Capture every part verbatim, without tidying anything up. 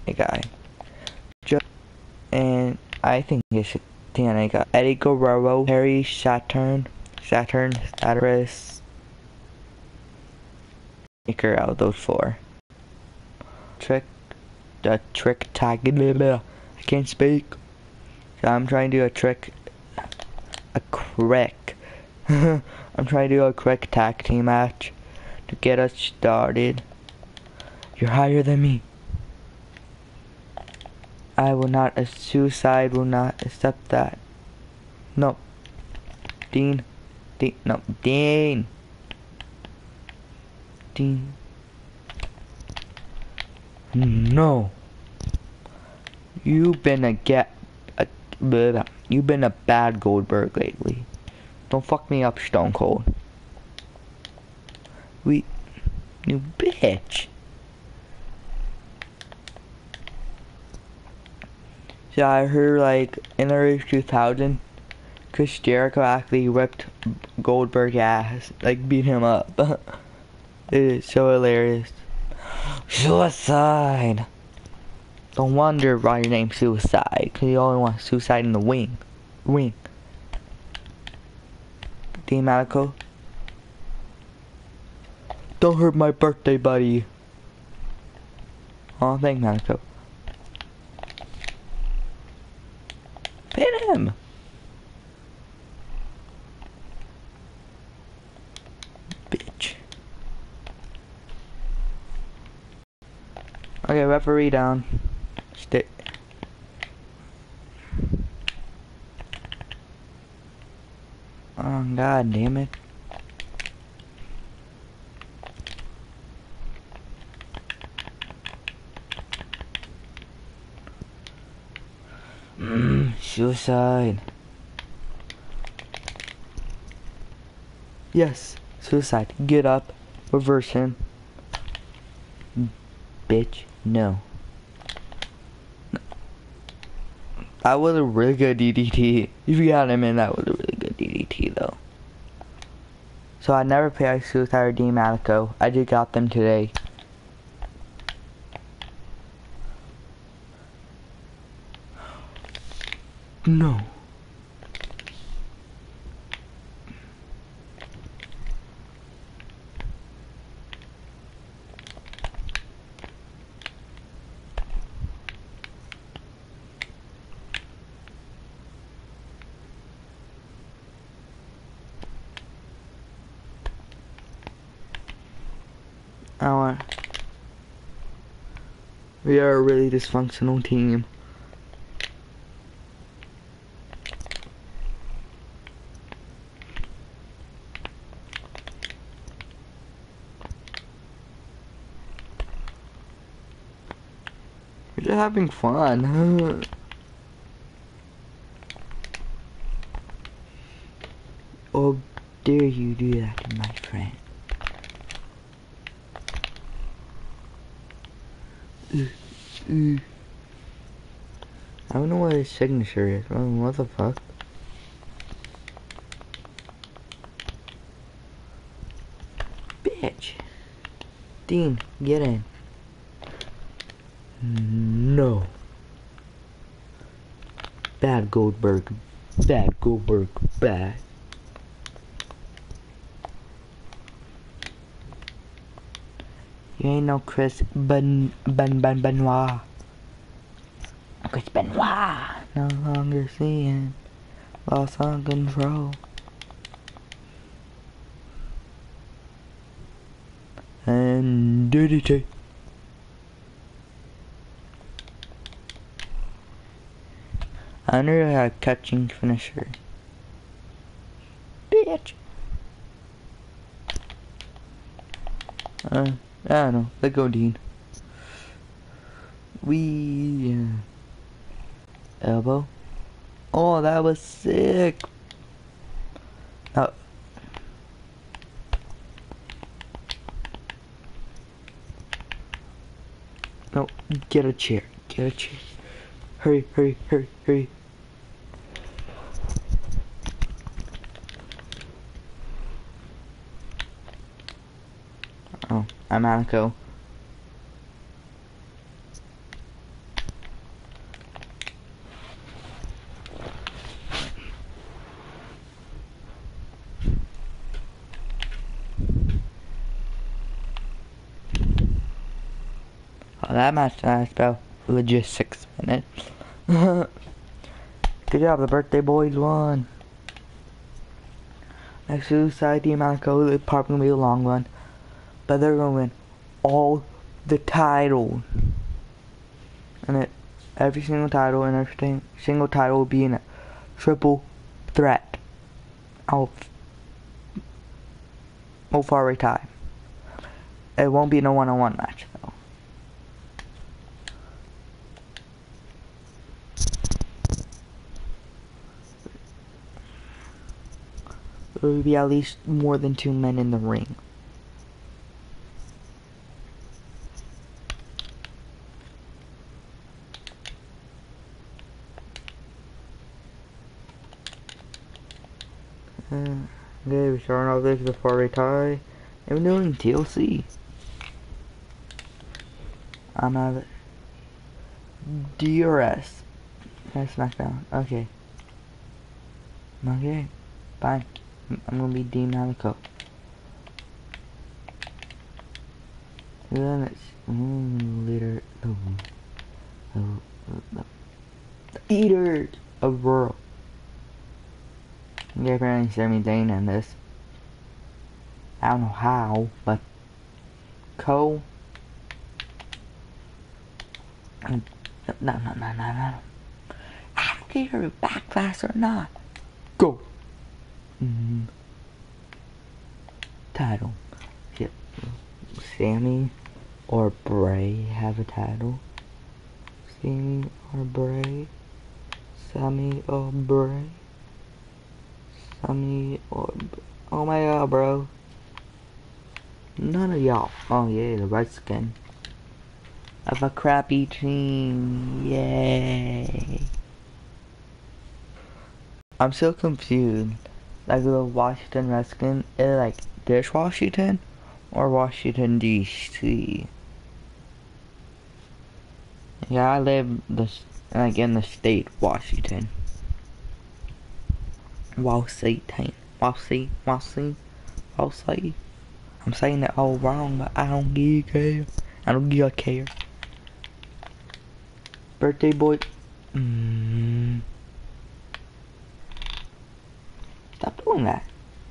a guy. Just, and I think it's a T N A guy. Eddie Guerrero, Harry Saturn, Saturn, Satyrus, Maker out of those four. Trick, the trick tag, I can't speak. So I'm trying to do a trick, a quick. I'm trying to do a quick tag team match to get us started. You're higher than me. I will not, a suicide will not accept that. No. Dean. Dean. No. Dean. Dean. No. You've been a get. A, blah, you've been a bad Goldberg lately. Don't fuck me up, Stone Cold. We. You bitch. Yeah, I heard like in the year two thousand, Chris Jericho actually ripped Goldberg's ass, like beat him up. It is so hilarious. Suicide. No wonder why your name's Suicide, cause you only want suicide in the wing. Wing. Dean Malenko. Don't hurt my birthday buddy. Oh, thank Malenko. Pin him! Bitch. Okay, referee down. Stay. Oh, god damn it. Mm, suicide. Yes, suicide. Get up. Reverse him. Bitch, no. That was a really good D D T. If you got him in, that was a really good D D T though. So I never played Suicide or Dean Malenko. I just got them today. No. I want. We are a really dysfunctional team. We're just having fun. Oh, dare you do that to my friend? Uh, uh. I don't know what his signature is. I mean, what the fuck? Bitch. Dean, get in. No. Bad Goldberg. Bad Goldberg. Bad. You ain't no Chris Ben Ben Ben Benoit. Chris Benoit. No longer seeing. Lost on control. And D D T. I wonder how catching finisher. Bitch. Uh, I don't know. Let go, Dean. We uh, elbow. Oh, that was sick. Oh. No, get a chair. Get a chair. Hurry, hurry, hurry, hurry. Oh, I'm Malenko. Oh, that match lasted about legit six minutes. Good job, the birthday boys won. Next suicide team malenko, it's probably gonna be a long one, but they're gonna win all the titles. And it, every single title and everything, single title will be in a triple threat. I'll, I'll far retire. It won't be no one-on-one match though. There will be at least more than two men in the ring. Uh, okay, we're starting off this before we tie. And we're doing T L C. I'm out of D R S. That's SmackDown. Okay. Okay. Fine. I'm gonna be Dean malenko. Then it's mm, leader. Oh, oh, oh, the eater of world. Yeah, apparently Sammy Zayn in this. I don't know how, but Cole. No, no, no, no, no, no. I don't care if you're back fast or not. Go. Mm-hmm. Title. Yep. Sammy or Bray have a title. Sammy or Bray. Sammy or Bray. Sammy or Bray. Oh my god, bro. None of y'all. Oh yeah, the Redskin. Of a crappy team. Yay. I'm so confused. Like the Washington Redskins, is it like this Washington or Washington D C? Yeah, I live the like in the state Washington. Washington, Washington, Washington, Washington. I'm saying it all wrong, but I don't give a care. I don't give a care. Birthday boy. Mm. Stop doing that.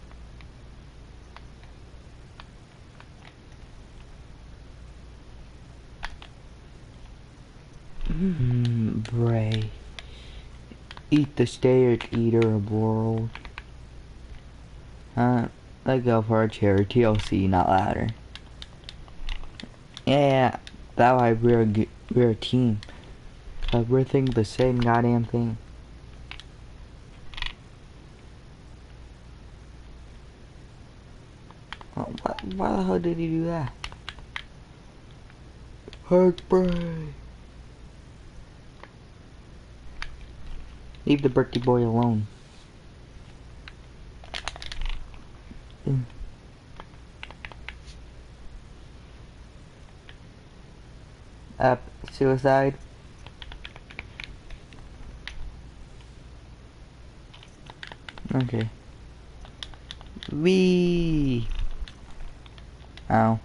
Mmm, Bray. Eat the steak, eater of world. Huh? Let's go for a chair. T L C, not ladder. Yeah, that why we're a, we're a team. But we're thinking the same goddamn thing. Oh, why, why the hell did he do that? Hurt Bray. Leave the birthday boy alone. Mm. Up, suicide. Okay. Wee. Ow.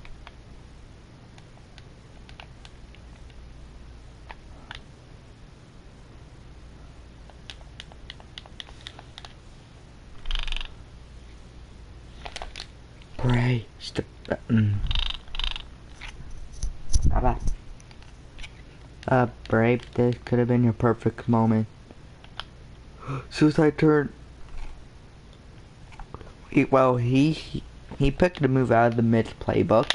Bray, stop. Mm. How about? Uh, Bray, this could have been your perfect moment. Suicide turn. He, well, he, he he picked a move out of the mid playbook.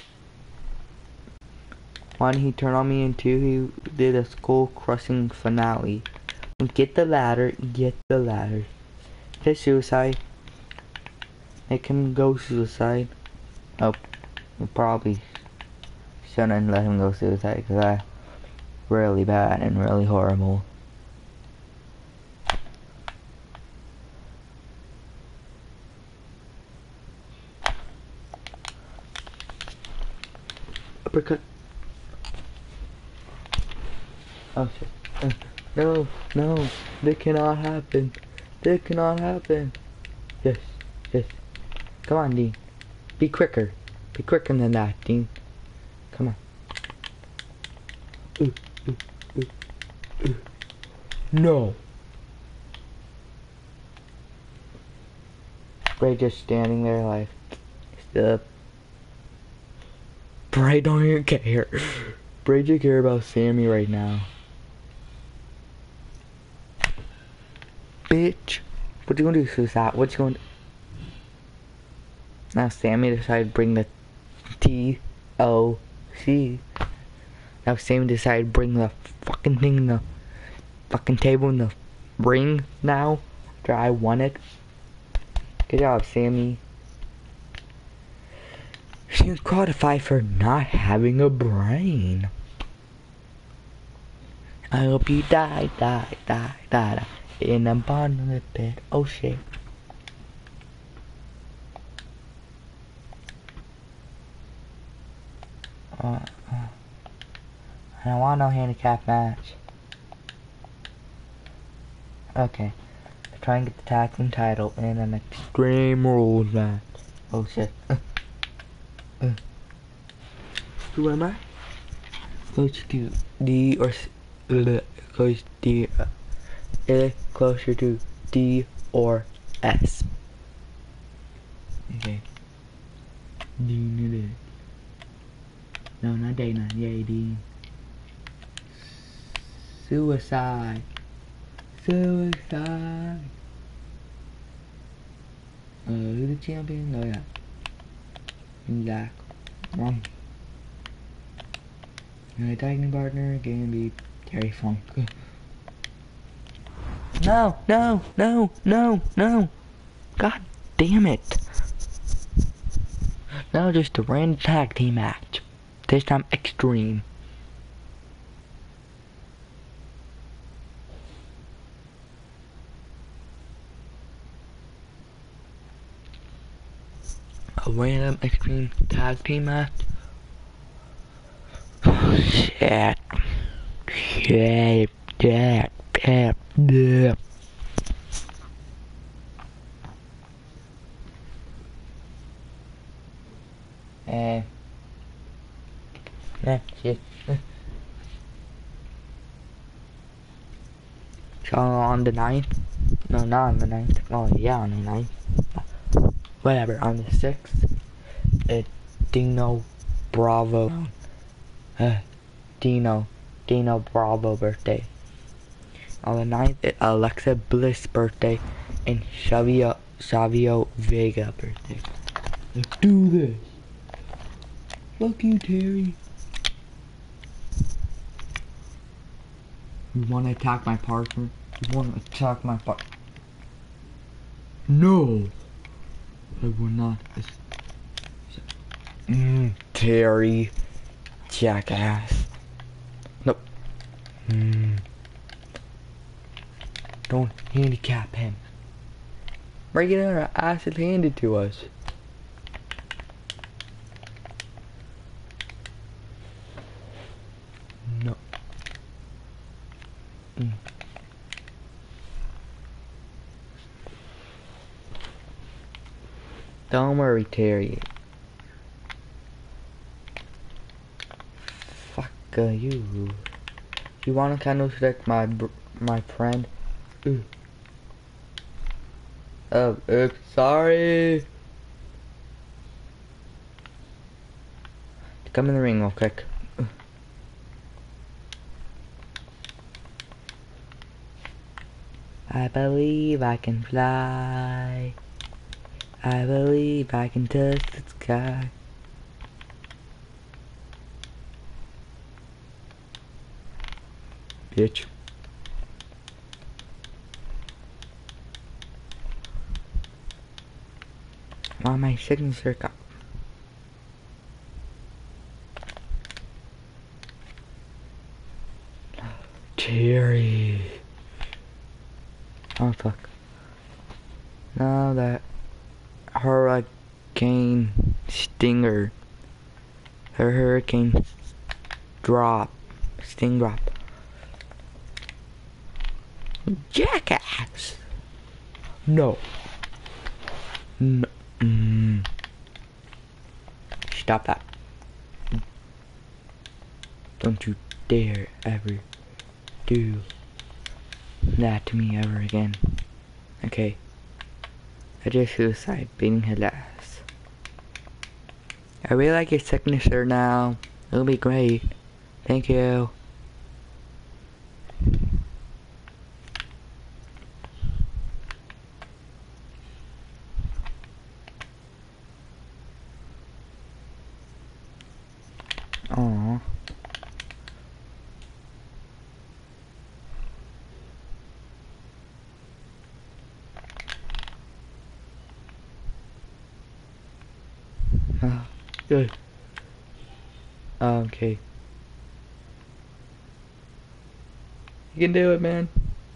One, he turned on me, and two, he did a skull crushing finale. Get the ladder, get the ladder. Hit suicide. Make him go suicide. Oh, we probably shouldn't let him go suicide because that's really bad and really horrible. Uppercut. Oh shit. Uh, no, no, that cannot happen. That cannot happen. Yes, yes. Come on, Dean. Be quicker. Be quicker than that, Dean. Come on. Uh, uh, uh, uh. No. Bray just standing there like, stop. Bray don't even care. Bray just care about Sammy right now. Bitch. What you gonna do, Suicide? What you gonna do? Now Sammy decided to bring the T O C. Now Sammy decided to bring the fucking thing in the fucking table in the ring now. After I won it. Good job, Sammy. She was qualified for not having a brain. I hope you die, die, die, die, die. In the bottom of the bed. Oh shit. Uh, uh, I don't want no handicap match. Okay. Try and get the tag team title in an Extreme Rules match. Oh shit. Uh, uh. Who am I? Close to D or uh, close D. Uh, uh, closer to D or S. Okay. D needed. No, not Dana. Yay, D. Suicide. Suicide. Uh, who the champion? Oh yeah. Zach. Wrong. My tag team partner gonna be Terry Funk. No, no, no, no, no. God damn it. Now just a random tag team match. This time extreme. A random extreme tag team match. Oh, shit. Shit. Shit. Shit. Shit. Eh. Eh, shit. So on the ninth? No, not on the ninth. Oh, yeah, on the ninth. Whatever, on the sixth, it's Dino Bravo. Uh, Dino. Dino Bravo birthday. On the ninth, it's Alexa Bliss birthday. And Savio, Savio Vega birthday. Let's do this. Fuck you, Terry. You wanna attack my partner? You wanna attack my partner? No! I will not. Mmm, Terry. Jackass. Nope. Mmm. Don't handicap him. Regular acid handed to us. No. Mm. Don't worry, Terry. Fuck uh, you. You wanna kind of select my br my friend? Ooh. Oh, oops, sorry. Come in the ring real quick. I believe I can fly. I believe I can touch the sky. Bitch. Why my signature got Terry. Oh fuck. Now that hurricane stinger, her hurricane drop, sting drop. Jackass. No. No. Mm. Stop that. Don't you dare ever do that to me ever again. Okay. I just suicide beating his ass. I really like your signature now. It'll be great. Thank you. Aww. Oh, good. Okay. You can do it, man.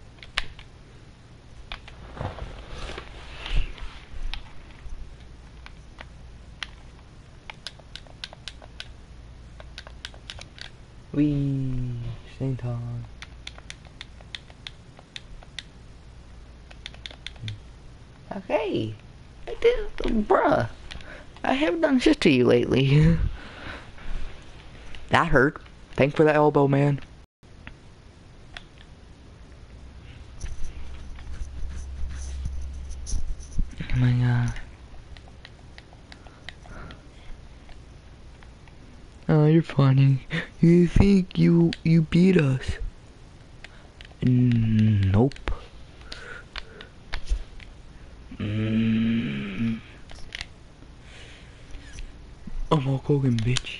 Wee, same time. Okay. I did, bruh. I haven't done shit to you lately. That hurt. Thanks for the elbow, man. Oh my god. Oh, you're funny. You think you you beat us? Mm, nope. Mm. I'm Hulk Hogan, bitch.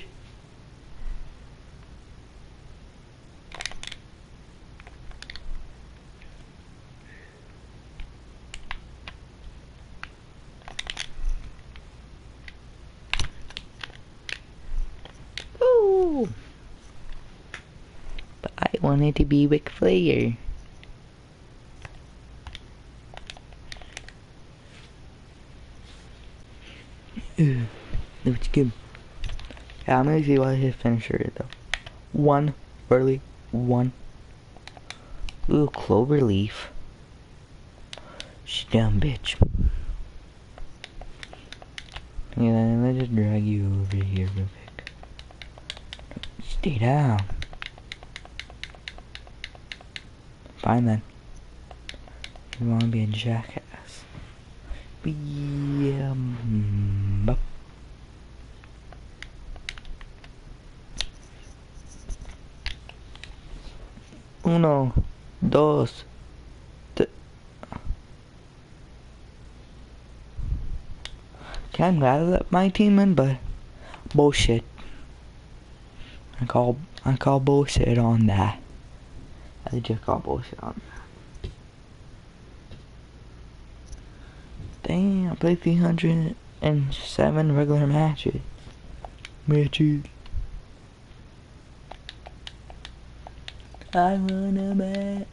Ooh. But I wanted to be Ric Flair. Ugh. Let's give. Yeah, I'm gonna see what his finisher is though. One, early, one. Ooh, Cloverleaf. She's dumb bitch. Yeah, let's just drag you over here real quick. Stay down. Fine then. You wanna be a jackass. Yeah. Uno, dos, th Okay, I'm glad that my team in, but bullshit. I call I call bullshit on that. I just call bullshit on that. Damn, I played three hundred seven regular matches. Matches. I wanna bet.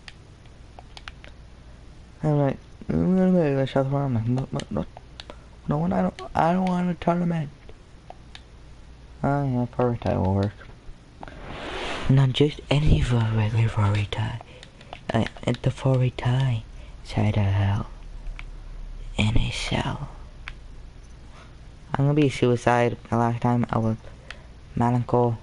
I'm like, I'm gonna bet. Let's shut the front. I'm like, no, no, no, no one. I don't. I don't want a tournament. Oh yeah, furry tie will work. Not just any regular furry tie. Uh, it's the furry tie side of hell. In a cell. I'm gonna be suicide. The last time I was malenko.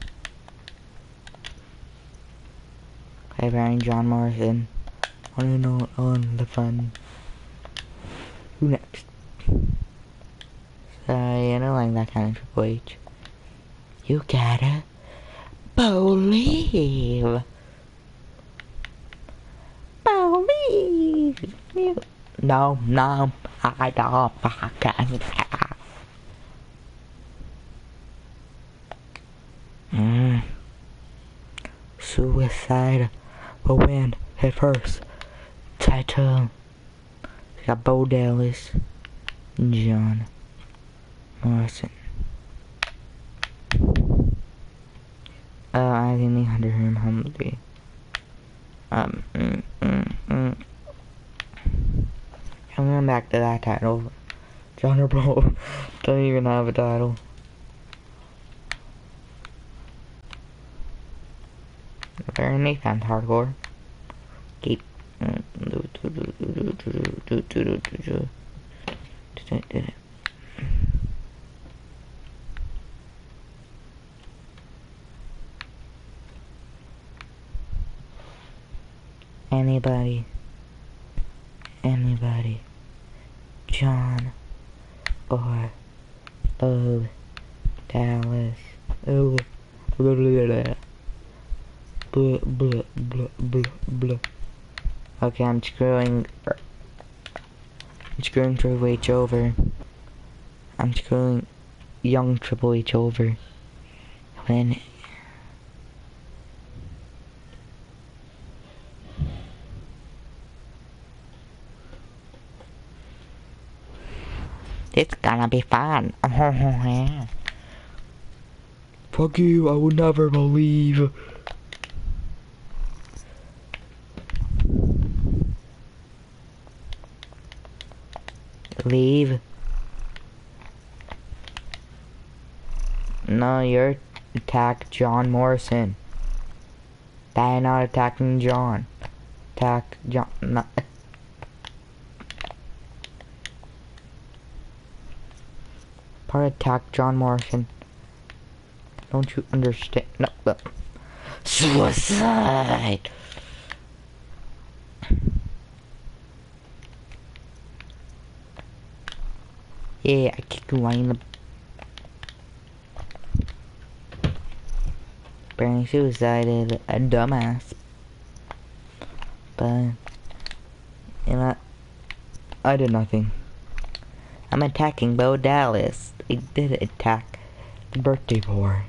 Okay, Brian John Morrison. I don't know on the fun. Who next? Sorry, I don't like that kind of Triple H. You gotta believe. Believe. You. No, no, I don't fucking. Mm. Suicide will win head first. Title. We got Bo Dallas, John Morrison. Uh, I didn't under him humbly. Um, mm, mm, mm. I'm going back to that title. John or Bo don't even have a title. Very Nathan's hardcore. Keep. Anybody. Anybody. John. Or. Oh. Dallas. Oh. Blah, blah, blah. Blah, blah, blah, blah, blah. Okay, I'm screwing. I'm screwing Triple H over. I'm screwing young Triple H over. When. It's gonna be fun. Fuck you, I would never believe. Leave. No, you're attack John Morrison. They're not attacking John. Attack John. No. Part attack John Morrison. Don't you understand? No, no. Suicide. Yeah, I kicked one in the. Apparently suicided, a dumbass. But you know, I did nothing. I'm attacking Bo Dallas. I did attack the birthday boy.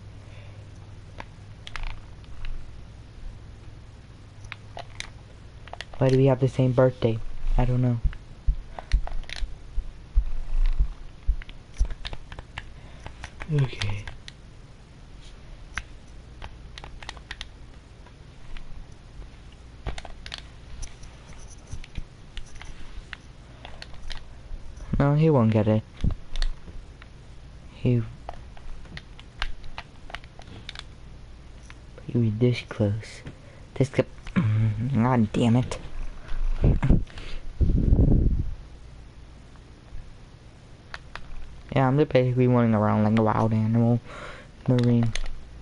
Why do we have the same birthday? I don't know. Okay. No, he won't get it. He... He was this close. This could... God damn it. Yeah, I'm just basically running around like a wild animal in the ring.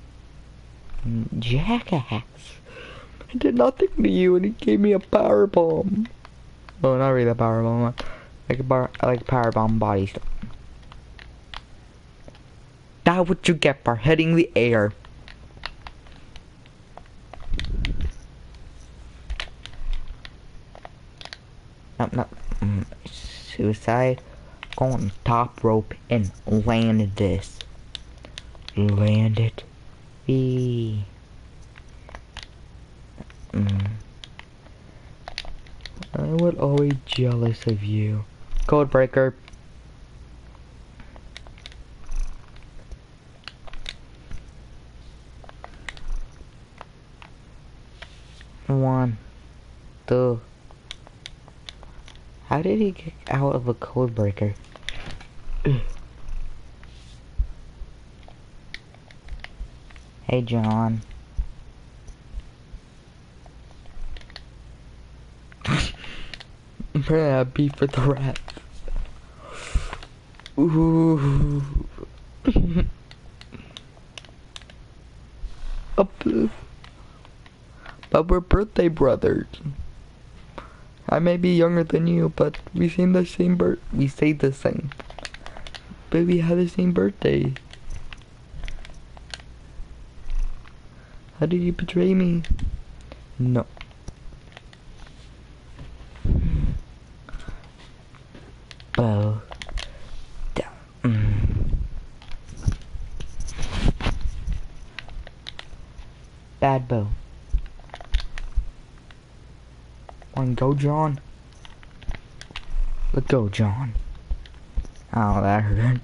Jackass! I did nothing to you and he gave me a power bomb. Well, not really a power bomb. Like a bar, like power bomb body stuff. That's what you get for hitting the air. No, no. Mm, suicide. Go on top rope and land this. Land it. Be. Mm. I was always jealous of you. Code breaker. One, two. How did he get out of a code breaker? Hey, John. I'm pretty happy for the rat. Ooh. Up. But we're birthday brothers. I may be younger than you, but we seen the same birth. We say the same. But we had the same birthday. How did you betray me? No. Bo. Mm. Bad Bo. One go, John. Let go, John. Oh, that hurt.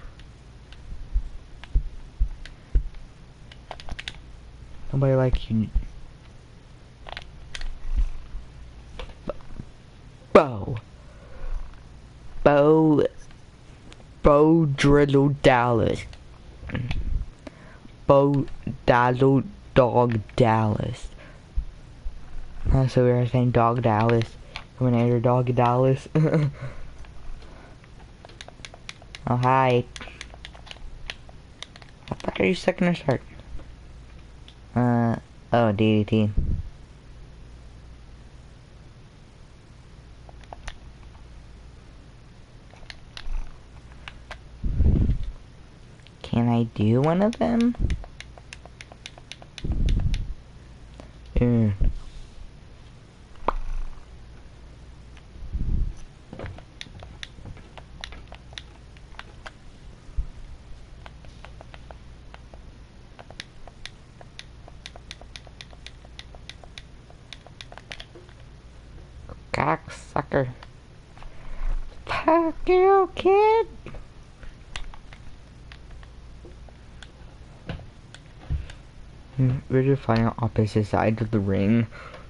Nobody like you. Bo. Bo. Bo Driddle Dallas. Bo Dazzle Dog Dallas. Oh, so we were saying Dog Dallas. Terminator Dog Dallas. Oh, hi. How the fuck are you second or start? Uh, oh, D D T. do one of them? Mm. Cocksucker. Fuck you, kid. We're just fighting on opposite sides of the ring.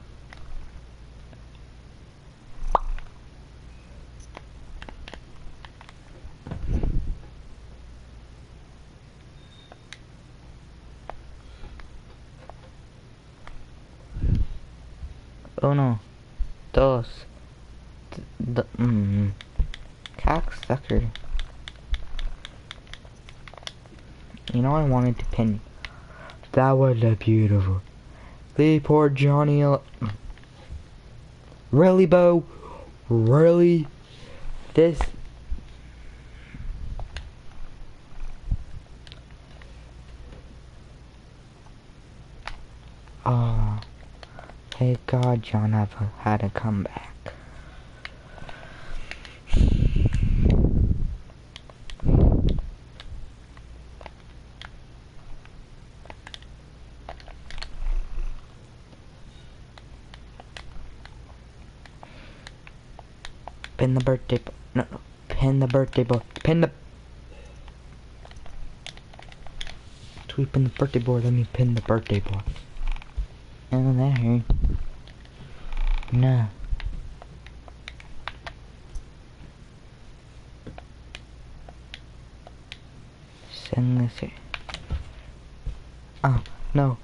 Uno, dos, d mm, cocksucker. You know I wanted to pin. That was a beautiful. The poor Johnny. Really, Bo? Really? This. Oh, thank God John have had a comeback. Pin the birthday boy. No, no. Pin the birthday boy. Pin the. Tweet pin the birthday boy. Let me pin the birthday boy. Oh, that hurt. No. Send this here. Oh, no.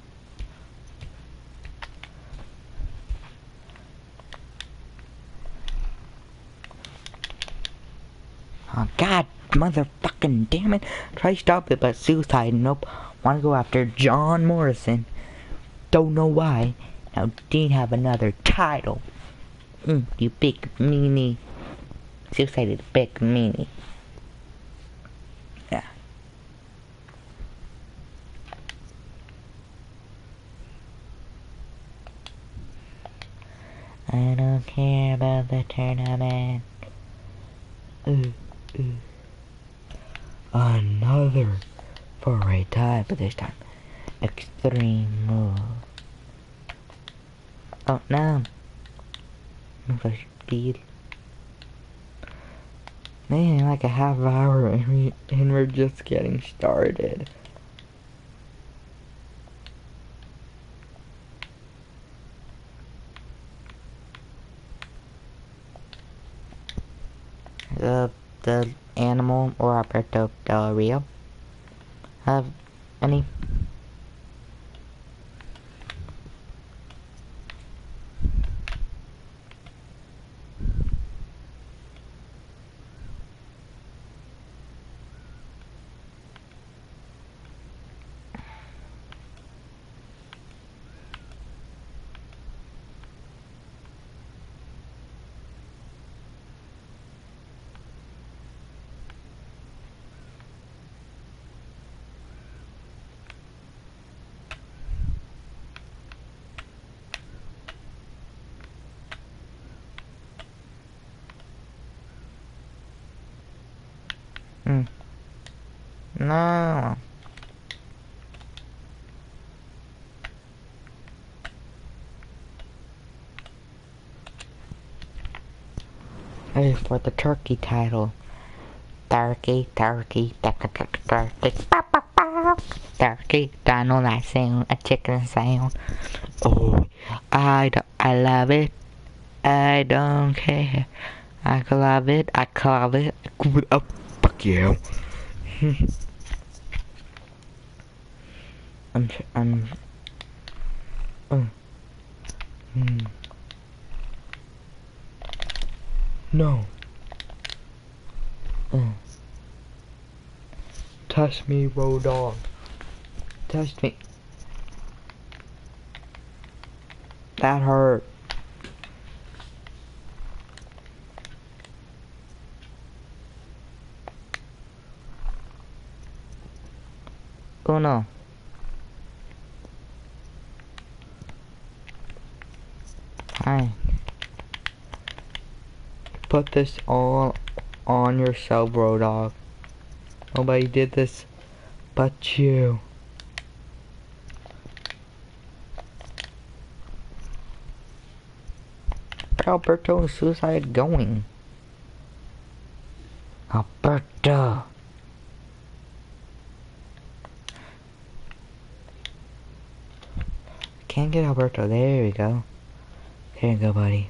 Oh, God, motherfucking damn it. Try to stop it, but suicide. Nope. Want to go after John Morrison. Don't know why. Now, Dean have another title. Mm, you big meanie. Suicide is big meanie. Yeah. I don't care about the tournament. Ooh, ooh. Another for a tie, but this time extreme move. Oh no! Move a speed. Man, like a half hour and, we, and we're just getting started. The the animal or Alberto Del Rio have any? Hmm. No. Hey, for the turkey title. Turkey, turkey, turkey, turkey, turkey. I know that sound, a chicken sound. Oh, I, do, I love it. I don't care. I love it. I love it. Oh, fuck you. I'm. I'm. Uh, hmm. No. Uh. Touch me, road dog. Touch me. That hurt. Hi. Put this all on yourself, bro dog. Nobody did this but you. Where Alberto and Suicide going? Alberto. Can't get Alberto. There we go. There you go, buddy.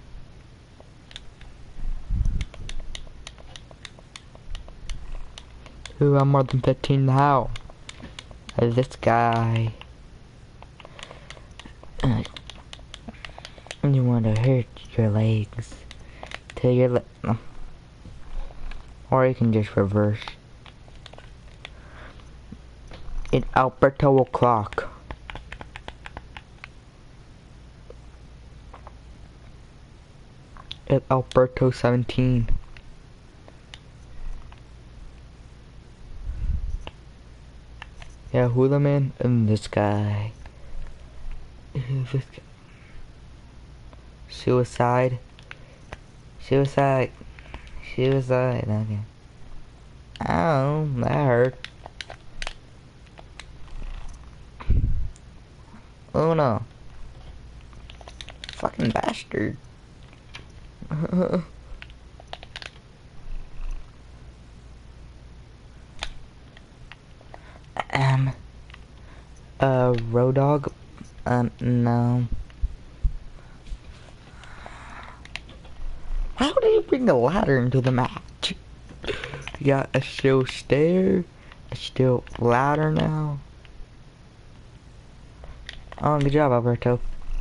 Ooh, I'm more than fifteen now. Uh, this guy. Uh, you want to hurt your legs till your le no. Or you can just reverse. It's Alberto o'clock. It's Alberto seventeen. Yeah, Hula Man and this guy. This guy. Suicide. Suicide. Suicide. Okay. Ow, that hurt. Oh no. Fucking bastard. um. Uh, Road Dog? Um, no. How did you bring a ladder into the match? You got a steel stair, a steel ladder now. Oh, good job, Alberto.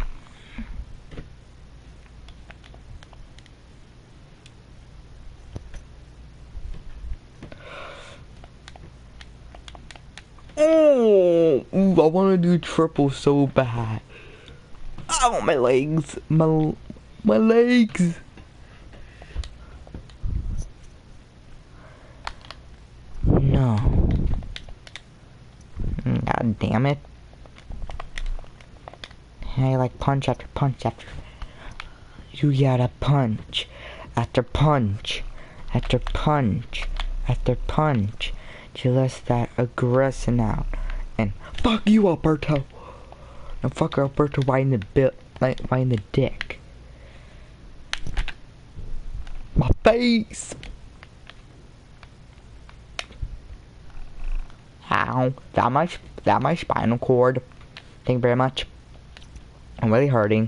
Oh, ooh, I want to do triple so bad. Oh, my legs, my my legs. No. God damn it. I like punch after punch after. You gotta punch after punch after punch after punch to let that aggression out. And fuck you, Alberto. And fuck Alberto right in the bit, like right in the dick. My face. Ow! That my that my spinal cord. Thank you very much. I'm really hurting.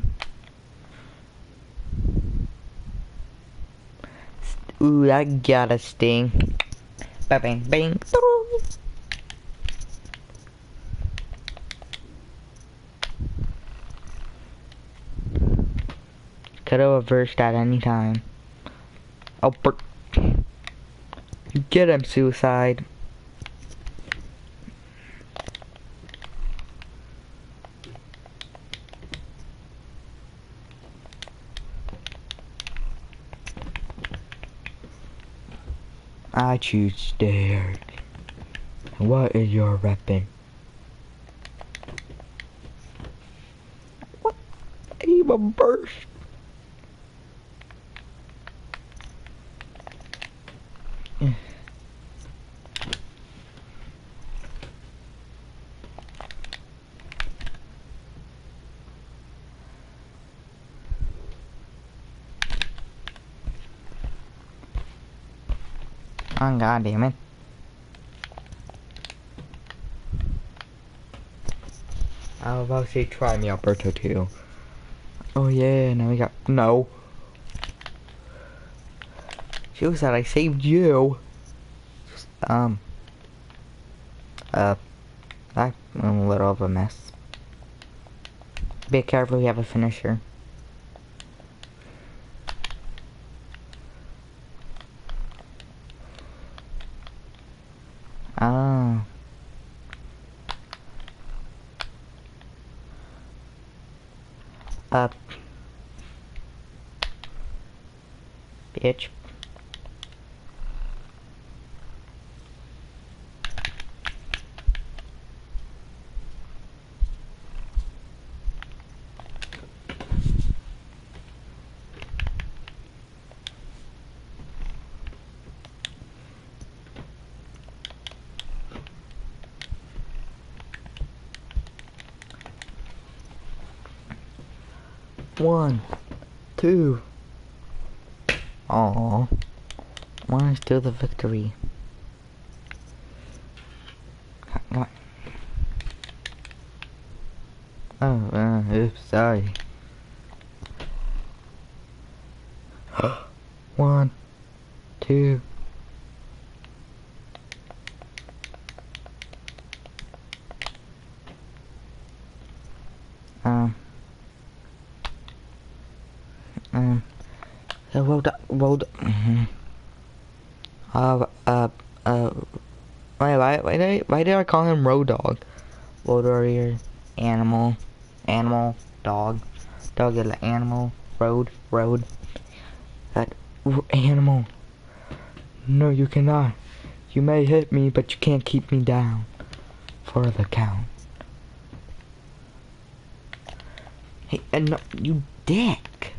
Ooh, that gotta sting. Bang bang bang. Could have reversed at any time. Oh, get him, Suicide. I choose stairs. What is your weapon? What? Aim a burst. Oh, god damn it. I was about to say try me, Alberto, too. Oh yeah, now we got no. She was that I saved you. Just, um. Uh. That's a little of a mess. Be careful, we have a finisher. Oh. Up. Bitch. One, two. Aww. One is still the victory. Come on. Oh, uh, oops, sorry. One, two. Um. Um. Uh, rolled up, rolled. Mm-hmm. Uh, uh, uh. Why, why, why did I, why did I call him Road Dog? Road Warrior, animal, animal, dog, dog is an animal, road, road. That animal. No, you cannot. You may hit me, but you can't keep me down. For the count. Hey, uh, no, you dick.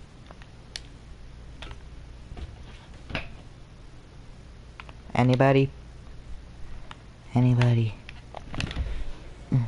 Anybody? Anybody? Mm.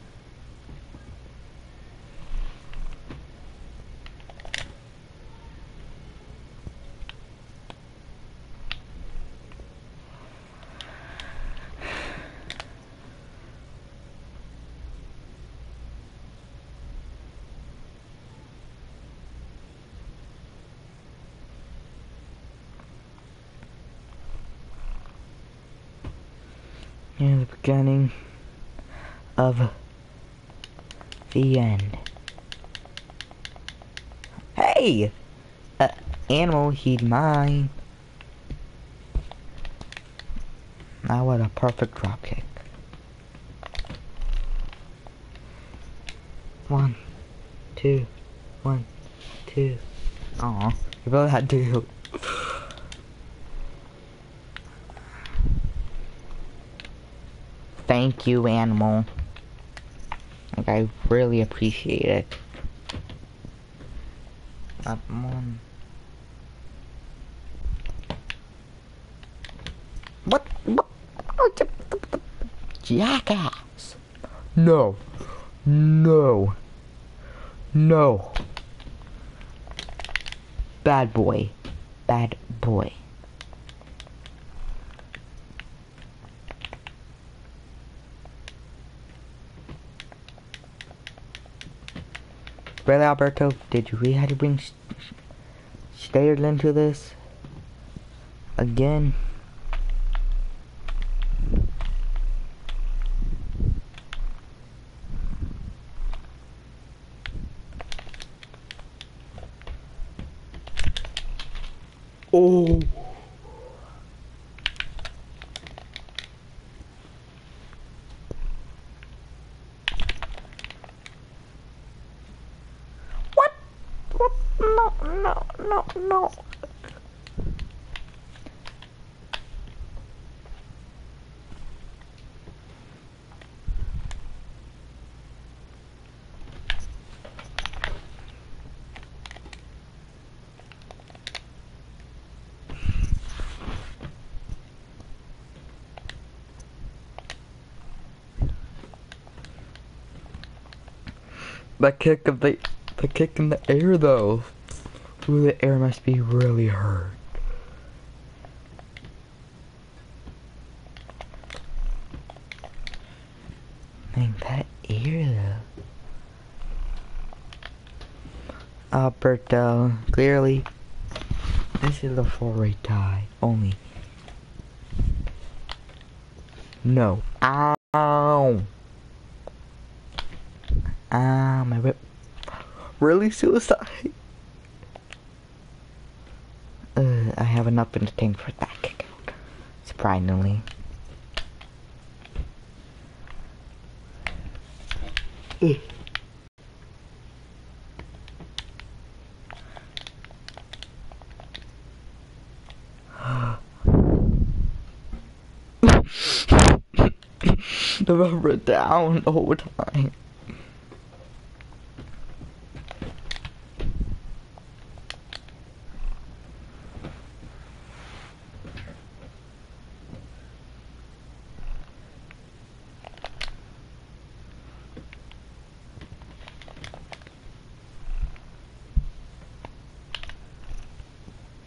Near the beginning of the end. Hey! Uh, animal, he'd mine. Now what a perfect dropkick. One, two, one, two. Aw, you both had two. Thank you, animal. Like, I really appreciate it. Up one. What? What? Jackass! No. No. No. Bad boy. Bad boy. Really, Alberto? Did you really have to bring sh stairs into this? Again? Oh! What? What? No, no, no, no. The kick of the, the kick in the air though. Ooh, the air must be really hurt. Dang, that air though. Alberto, clearly, this is a four-way tie only. No. Ow. Ah, my rip. Really suicide? Uh, I have enough in the tank for that kick out. Surprisingly. Ugh. The rubber down the whole time.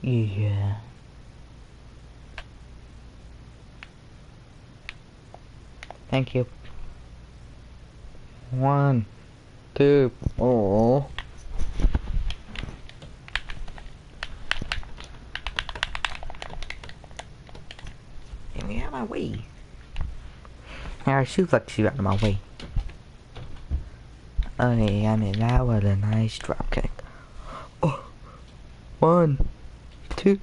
Yeah. Thank you. One, two, oh. Get me out of my way. I should let you out of my way. Okay, I mean, that was a nice drop kick. Oh, one, two.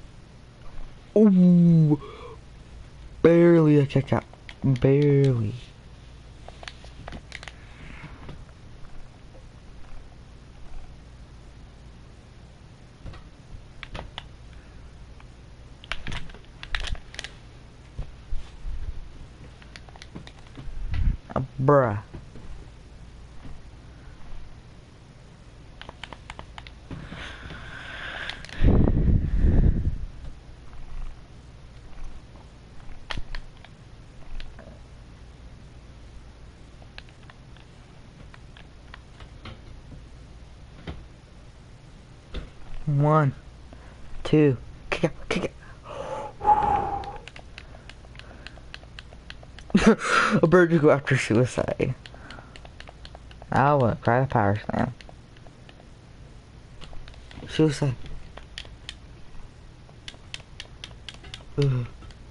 Ooh, barely a kick out. Barely. Uh, bruh. One, two, kick it, kick it. A bird to go after suicide. I would try the power slam. Suicide. Ugh.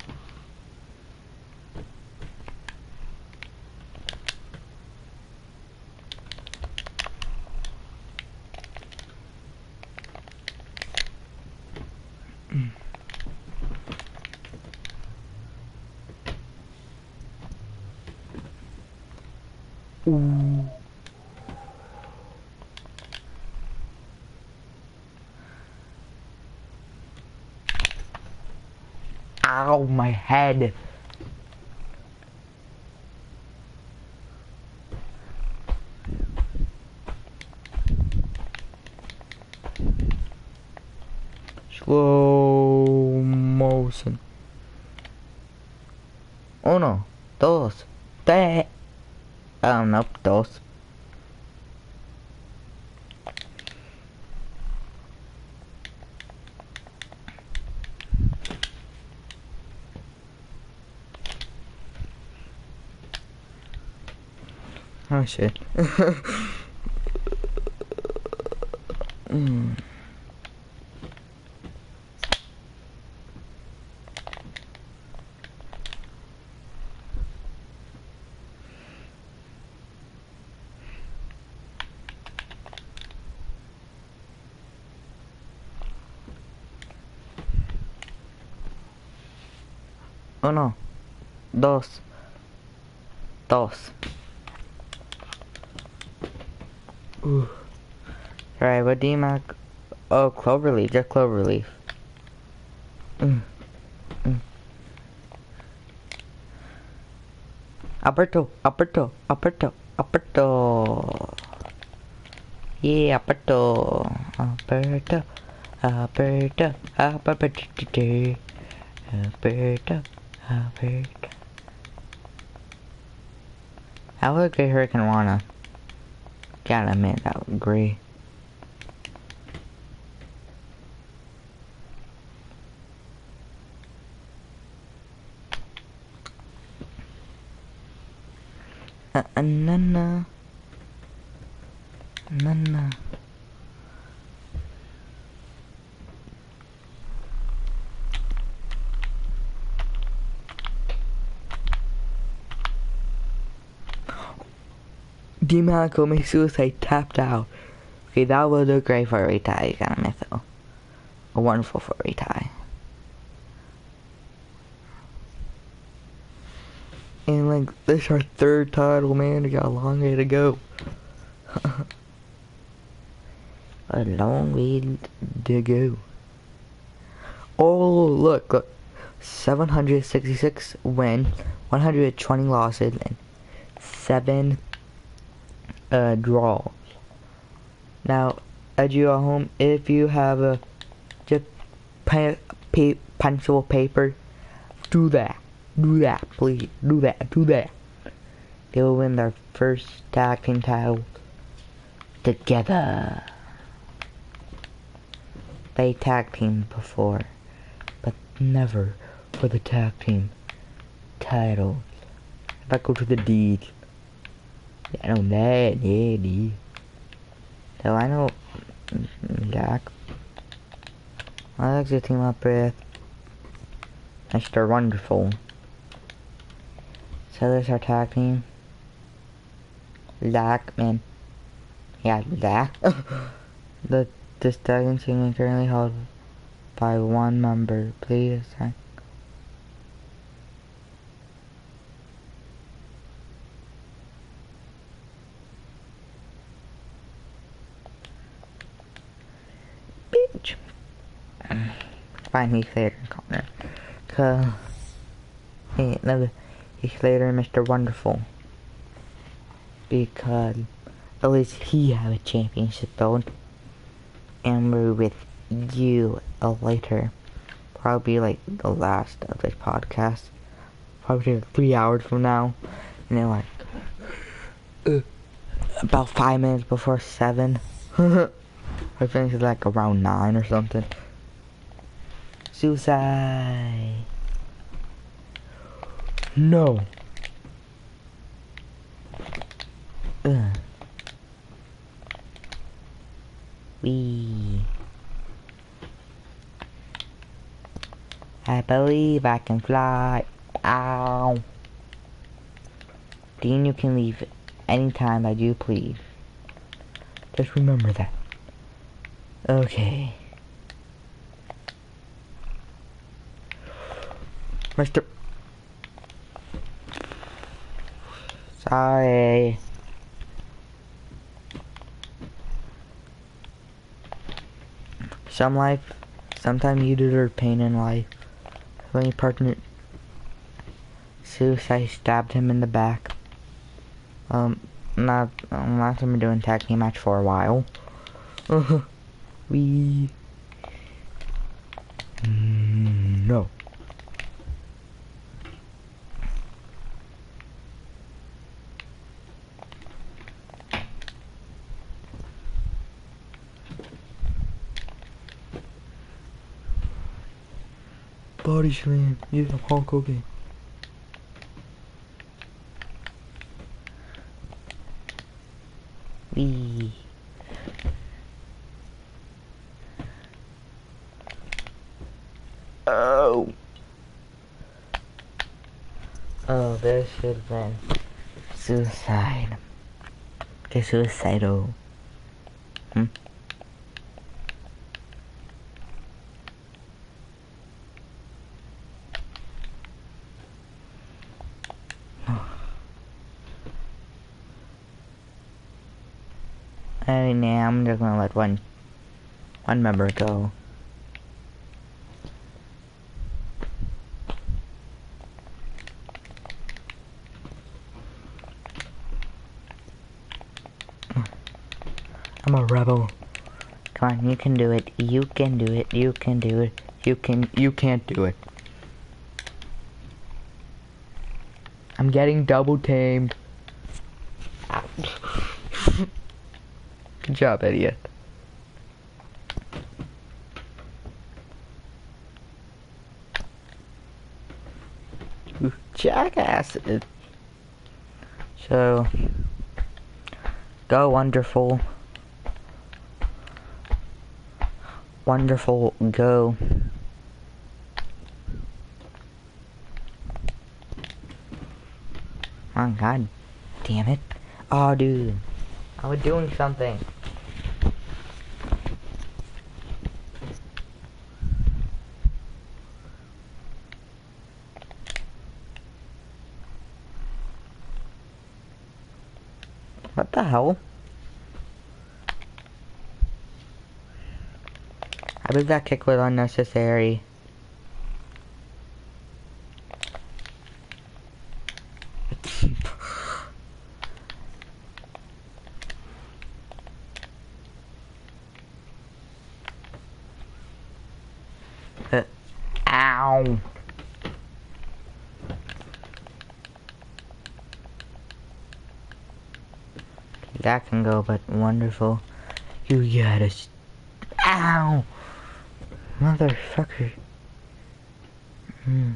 Ooh. Ow, my head. Slow motion. Uno, dos, tres. Oh, nope, dos. Oh shit. mm. Uno, dos, dos. Ooh. Alright, what do you mark? Oh, cloverleaf, just cloverleaf. Mm. Mm. Alberto, Alberto, Alberto, Alberto. Yeah, Alberto, Alberto, Alberto, Alberto, Alberto, Alberto. That would great Hurricane Rana. Gotta admit, that would great. Uh, uh, na na. Na na. D-Man commit suicide tapped out. Okay, that was a great for a retie, you gotta admit though. A wonderful for a retie. And like, this is our third title, man. We got a long way to go. A long way to go. Oh, look, look. seven hundred sixty-six win, one hundred twenty losses, and seven uh, draws. Now, as you are home, if you have a just pen, pa pencil, paper, do that. Do that, please. Do that. Do that. They will win their first tag team title together. played tag team before, but never for the tag team titles. If I go to the deeds, I know that, yeah, D. So I know Jack. I like to team up with Mister Wonderful. So there's our tag team. Zach, man. Yeah, Zach. the this tag team is currently held by one member. Please. Bitch. Find Heath Slater in corner. Cause hey, another Heath Slater and Mister Wonderful. Because at least he have a championship belt. And we're with you later. Probably like the last of this podcast. Probably like three hours from now. And then like uh, about five minutes before seven. I think it's like around nine or something. Suicide. No. Ugh. We. I believe I can fly. Ow. Dean, you can leave anytime I do, please. Just remember that. Okay. Mister Sorry. Some life, sometimes you deserve pain in life. When your partner Suicide stabbed him in the back. Um, not, um, last time we're doing tag team match for a while. we... Mm, no. Body slam, yeah, Hulk Hogan. Wee. Oh. Oh, there should have been suicide. Okay, suicidal. Hmm. And now I'm just gonna let one one member go. I'm a rebel. Come on, you can do it. You can do it. You can do it. You can. You can't do it. I'm getting double tamed. Good job, idiot. Ooh, jackass. So, go wonderful. Wonderful, go. Oh, god damn it. Oh, dude. I was doing something. What the hell? I believe that kick was unnecessary. uh, ow. That can go, but wonderful. You gotta. Ow! Motherfucker. Hmm.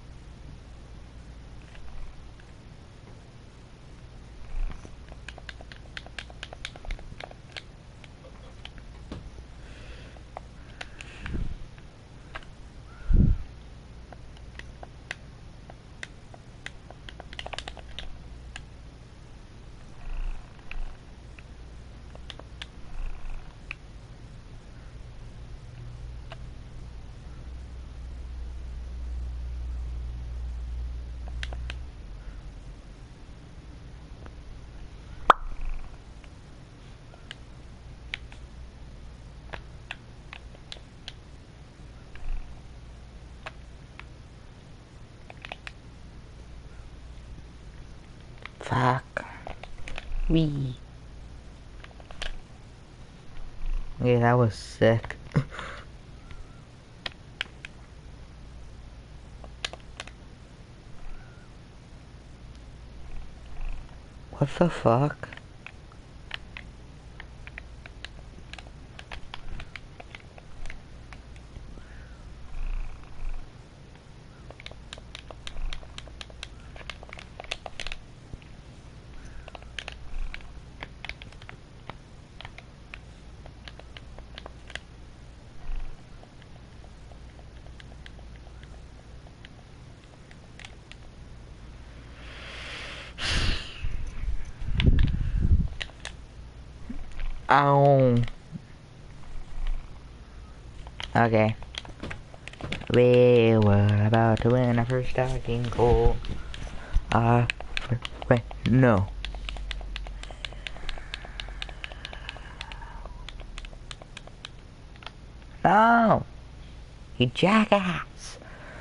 Fuck. Wee. Yeah, that was sick. What the fuck? Ow. Okay. We were about to win our first stacking goal. Uh, wait, no. No! You jackass!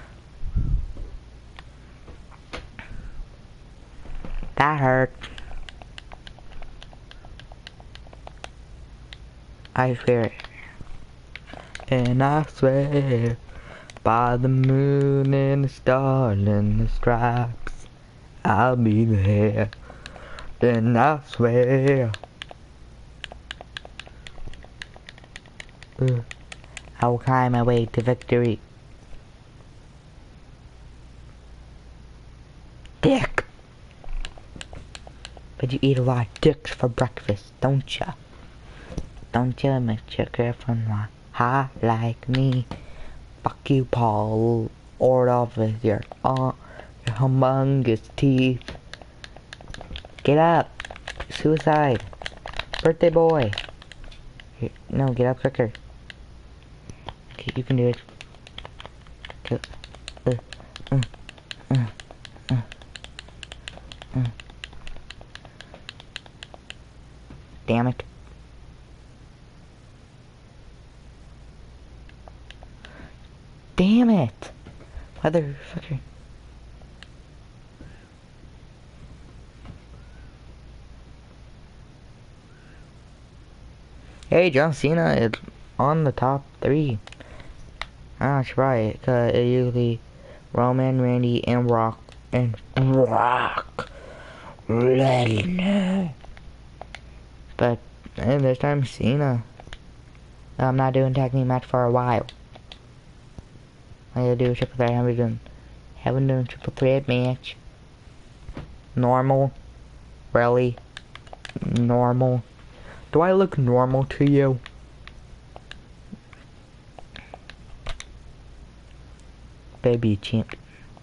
That hurt. I swear it. And I swear by the moon and the stars and the stripes, I'll be there. And I swear uh, I will climb my way to victory. Dick! But you eat a lot of dicks for breakfast, don't ya? Don't you make your girlfriend want hot like me? Fuck you, Paul. Or off with your, uh, your humongous teeth. Get up. Suicide. Birthday boy. Here, no, get up quicker. Okay, you can do it. Okay. Uh, uh, uh, uh, uh. Damn it. Damn it! Motherfucker. Hey, John Cena is on the top three. That's right, cause it usually Roman, Randy, and Rock, and Rock Lesnar. But and this time Cena. I'm not doing tag team match for a while. I gotta do a triple threat. I haven't done, haven't done a triple threat match. Normal, really, normal. Do I look normal to you? Baby champ.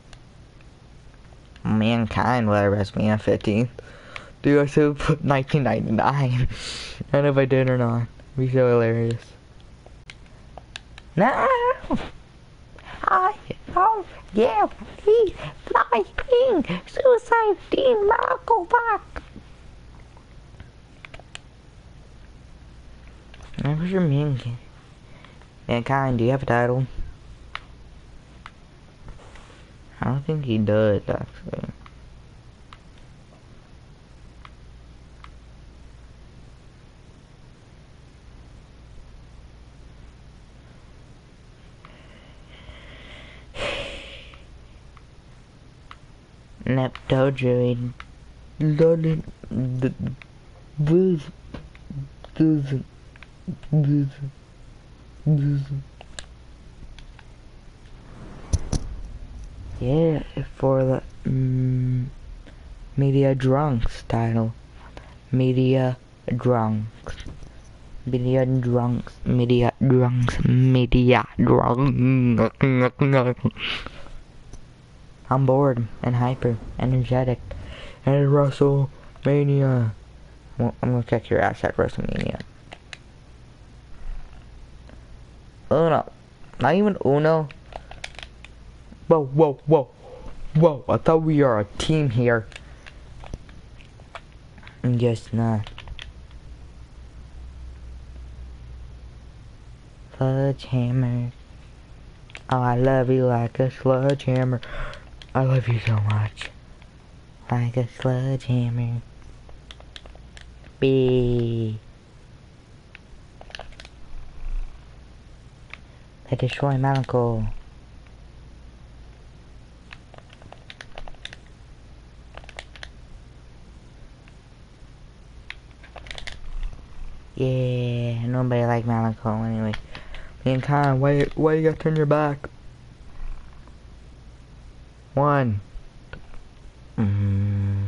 Mankind will arrest me on fifteenth. Dude, I should put nineteen ninety-nine. I don't know if I did or not. It'd be so hilarious. No! I, oh, yeah, he's flying. Suicide Dean Marco back. Where's your mankind? Mankind, do you have a title? I don't think he does, actually. Nepto Druid. Lolin. Booze. Booze. Booze. Booze. Yeah, for the mm, media drunks title. Media drunks. Media drunks. Media drunks. Media drunks. I'm bored and hyper, energetic, and WrestleMania. Well, I'm gonna check your ass at WrestleMania. Uno. Not even Uno. Whoa, whoa, whoa. Whoa, I thought we are a team here. I'm just not. Sledgehammer. Oh, I love you like a sledgehammer. I love you so much. Like a sledgehammer. B. They destroy malenko. Yeah, nobody like malenko anyway. Mankind, why, why you gotta turn your back? One. Mm.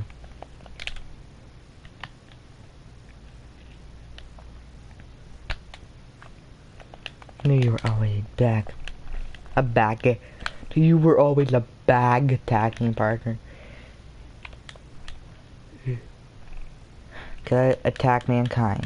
I knew you were always back. A bag. You were always a bag attacking partner. Could I attack mankind?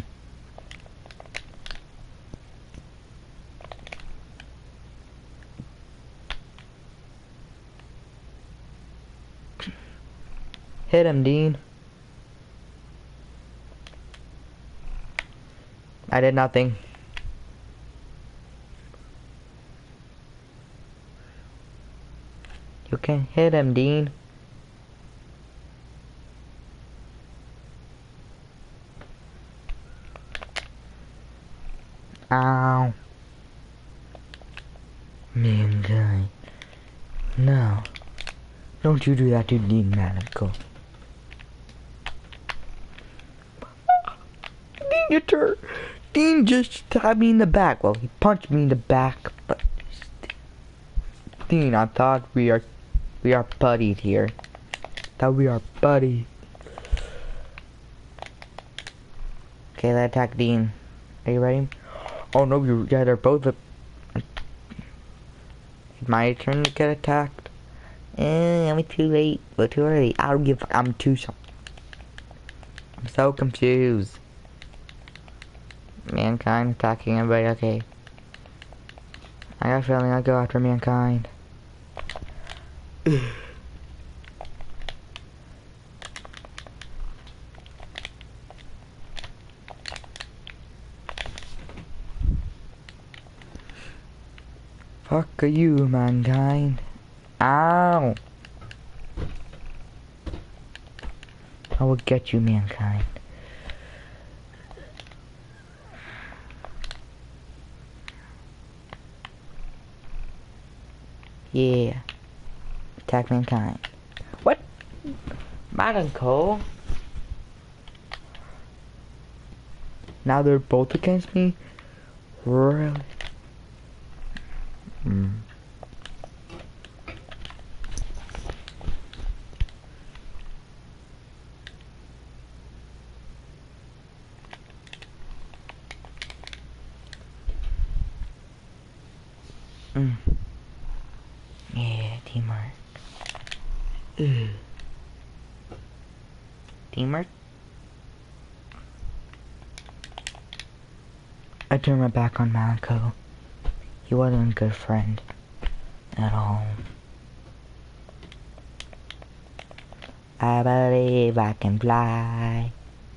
Hit him, Dean. I did nothing. You can hit him, Dean. Ow. Mankind. No. Don't you do that to Dean Malenko. Dean, you turn. Dean just stabbed me in the back. Well, he punched me in the back, but Dean, I thought we are we are buddied here. Thought we are buddies. Okay, let's attack Dean. Are you ready? Oh no, you guys are both. It's my turn to get attacked. Eh, I'm too late, but too early. I don't give. I'm too. I'm so confused. Mankind attacking everybody. Okay. I got a feeling I'll go after mankind. Fuck you, mankind. Ow! I will get you, mankind. Yeah. Attack mankind. What? Malenko? Now they're both against me? Really? Mm. Mm. Yeah, teamwork. Ugh. Teamwork? I turned my back on Malenko. He wasn't a good friend at all. I believe I can fly.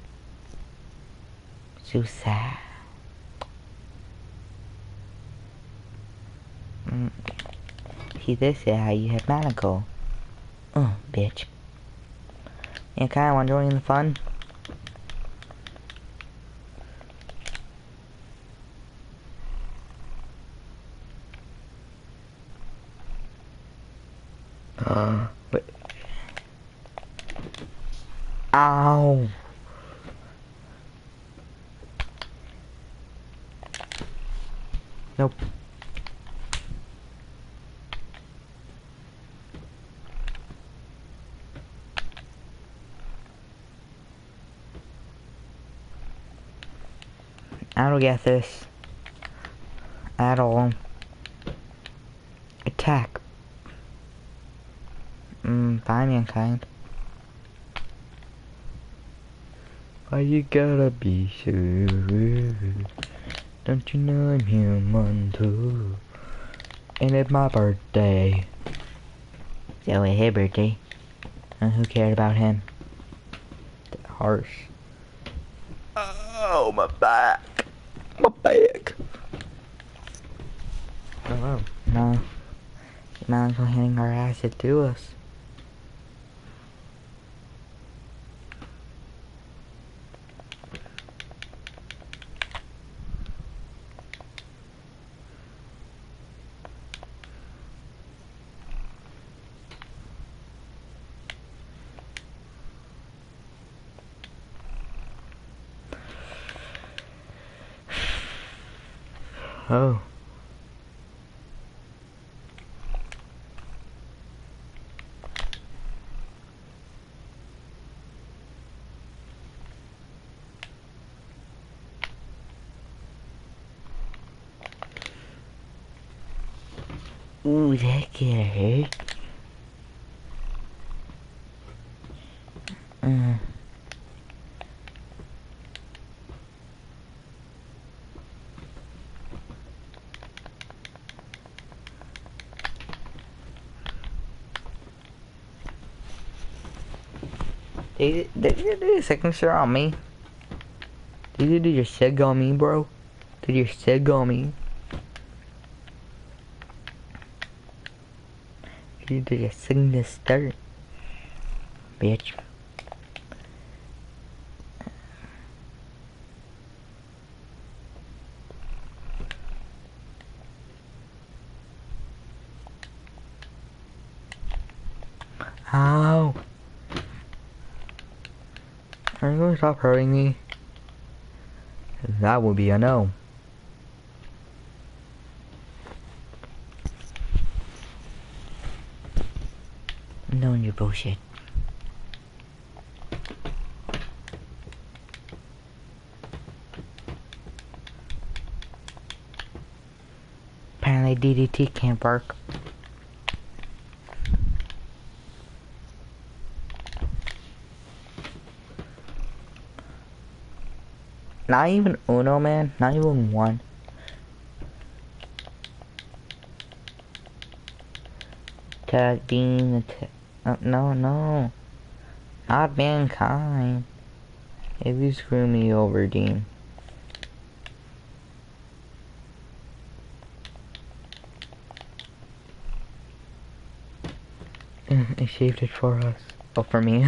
So sad. Mm. See, this is how you have Malenko. Oh, bitch. You kinda want to join the fun? Uh, wait. Ow. Nope. don't get this. At all. Attack. Mm, fine, mankind. Why you gotta be so rude? Don't you know I'm human too? And it's my birthday. So it's his birthday. And who cared about him? Harsh. Oh, my back. My back. Oh, no. You might as well hang our acid to us. Oh. Ooh, that could hurt. Uh. Did you, did you do your signature on me? Did you do your sig on me, bro? Did your sig on me? Did you do your signature? Bitch. Ow. Are you going to stop hurting me? That would be a no. Knowing your bullshit. Apparently D D T can't work. Not even Uno, man. Not even one. Attack Dean. Attack. Uh, no, no. Not mankind. If you screw me over, Dean. It saved it for us. Oh, for me.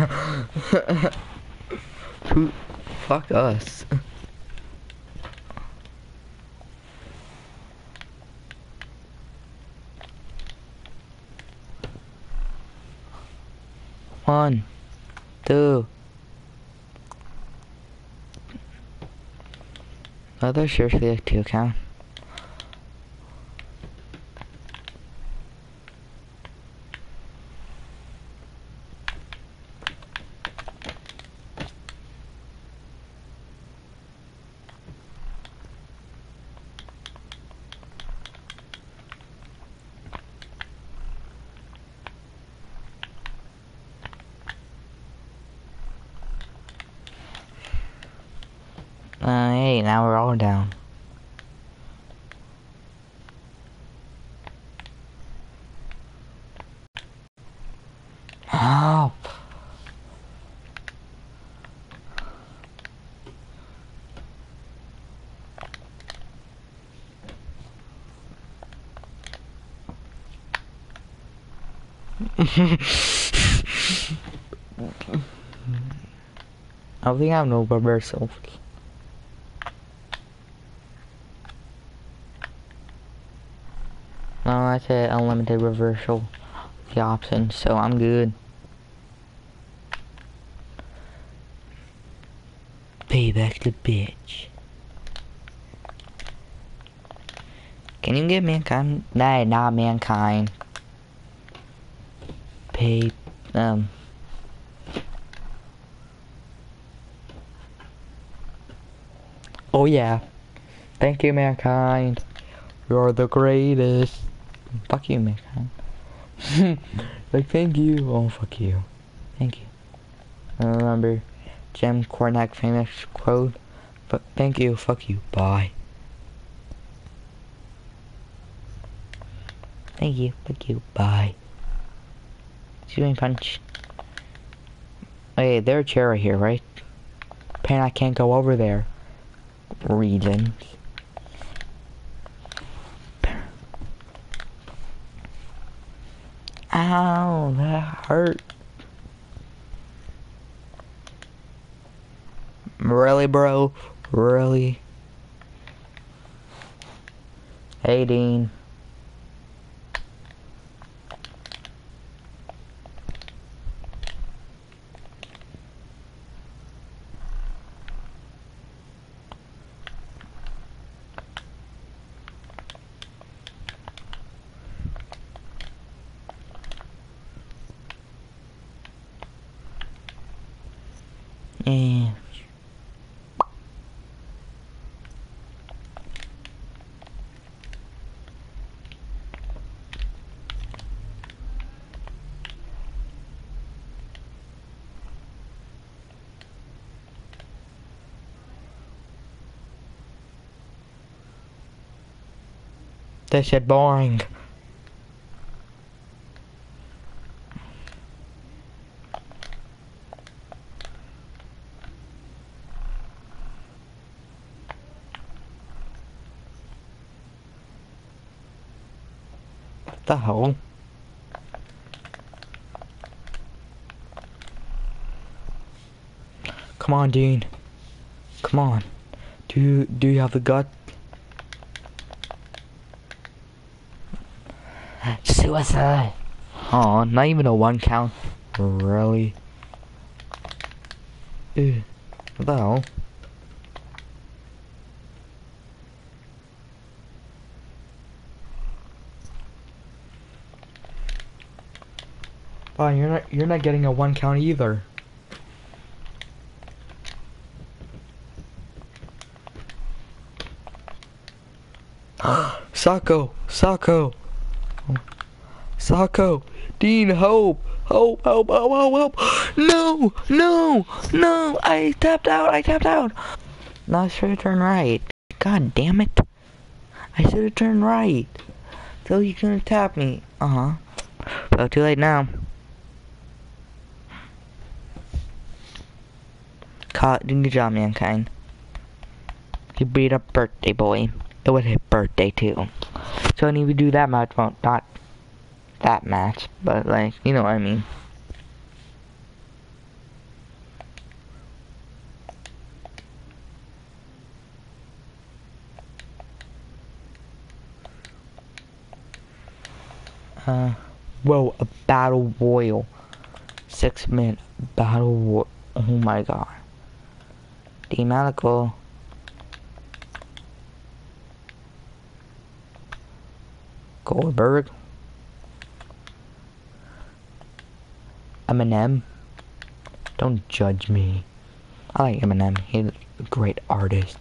Who? Fuck us. One, two. Are there seriously like two count? Uh, hey, now we're all down. Help! I think I have no reversals. No, I said unlimited reversal, the option, so I'm good. Payback the bitch. Can you get mankind? Nah, not mankind. Pay, um. Oh yeah. Thank you, mankind. You're the greatest. Fuck you, mankind. Like, thank you. Oh, fuck you. Thank you. I remember Jim Cornette famous quote. But thank you. Fuck you. Bye. Thank you. Fuck you. Bye. Shooting punch. Hey, there's a chair right here, right? Pain, I can't go over there. Regions. Ow, that hurt. Really, bro? Really? Hey, Dean. Yeah. This shit boring. What the hell? Come on, Dean. Come on. Do you, do you have the gut? Suicide. Aw, not even a one count. Really? Ew. What the hell? Wow, you're not you're not getting a one count either. Sacco, Sacco, Sacco, Dean, hope, hope, hope, hope, hope, hope. No, no, no, I tapped out, I tapped out. No, I should have turned right. God damn it. I should have turned right. So you couldn't tap me. Uh-huh. Well, too late now. Caught, good job, mankind. You beat up birthday boy. It was his birthday too. So I need to do that match. Well, not that match, but like, you know what I mean. Uh, whoa, a battle royal. Six minute battle royal. Oh my god. The malenko. Goldberg. Eminem. Don't judge me. I like Eminem. He's a great artist.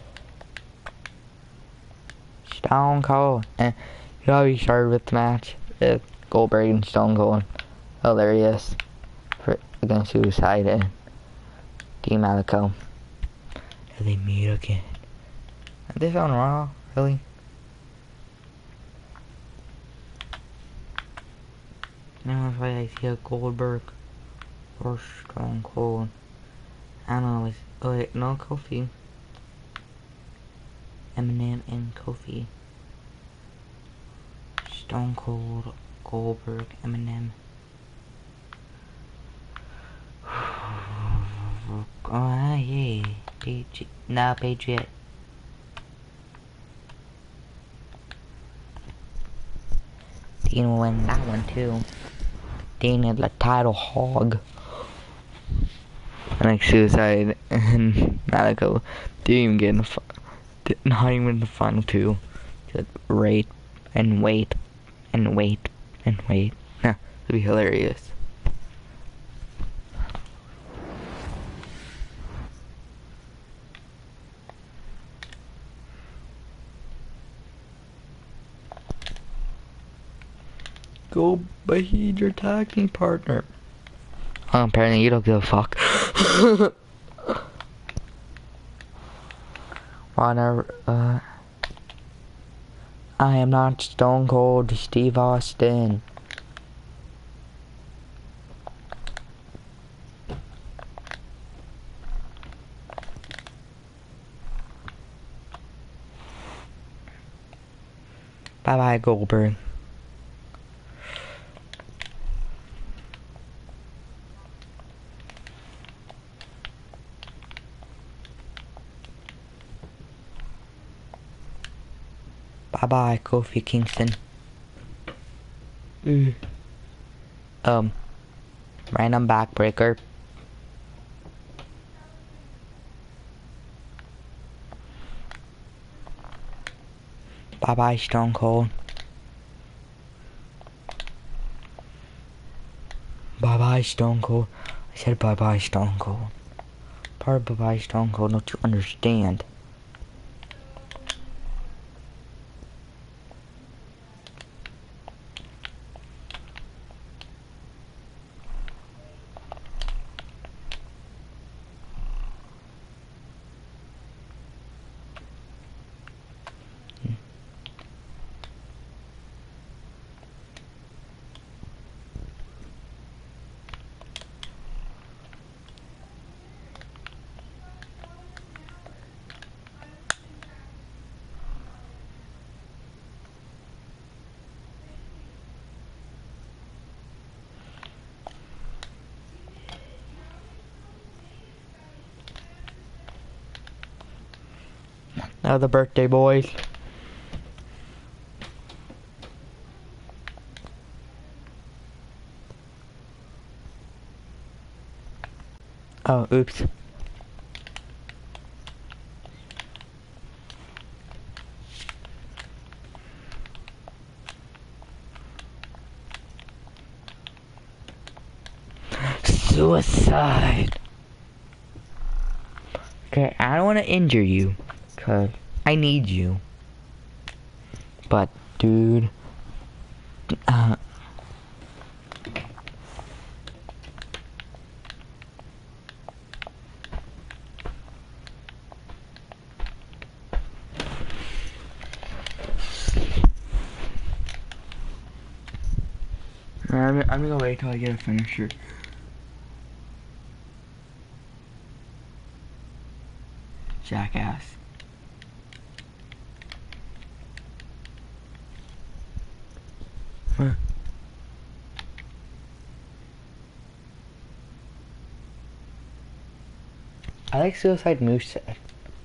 Stone Cold. Eh, you know how we started with the match? With Goldberg and Stone Cold. Hilarious. For against Suicide and Dean Malenko. And they meet again. Are they on Raw? Really? Now if I see a Goldberg or Stone Cold. I don't know, it's, oh wait, no, Kofi. Eminem and Kofi. Stone Cold, Goldberg, Eminem. Oh yeah, Patriot, nah, Patriot. Dean will win that one too. Dean is the title hog. And like Suicide and Malenko didn't even get in the not even in the final two. Just wait and wait and wait and wait. It'd be hilarious. Go behead your tag team partner. Oh, apparently you don't give a fuck. Wanna, uh... I am not Stone Cold Steve Austin. Bye bye, Goldberg. Bye bye, Kofi Kingston. Mm. Um, random backbreaker. Bye bye, Stone Cold. Bye bye, Stone Cold. I said bye bye, Stone Cold. Part bye bye, Stone Cold. Don't you understand? Now the birthday boys. Oh, oops. Suicide. Okay, I don't want to injure you, cause I need you. But, dude, uh, I'm, I'm gonna wait till I get a finisher. Jackass. Huh. I like Suicide Moosehead.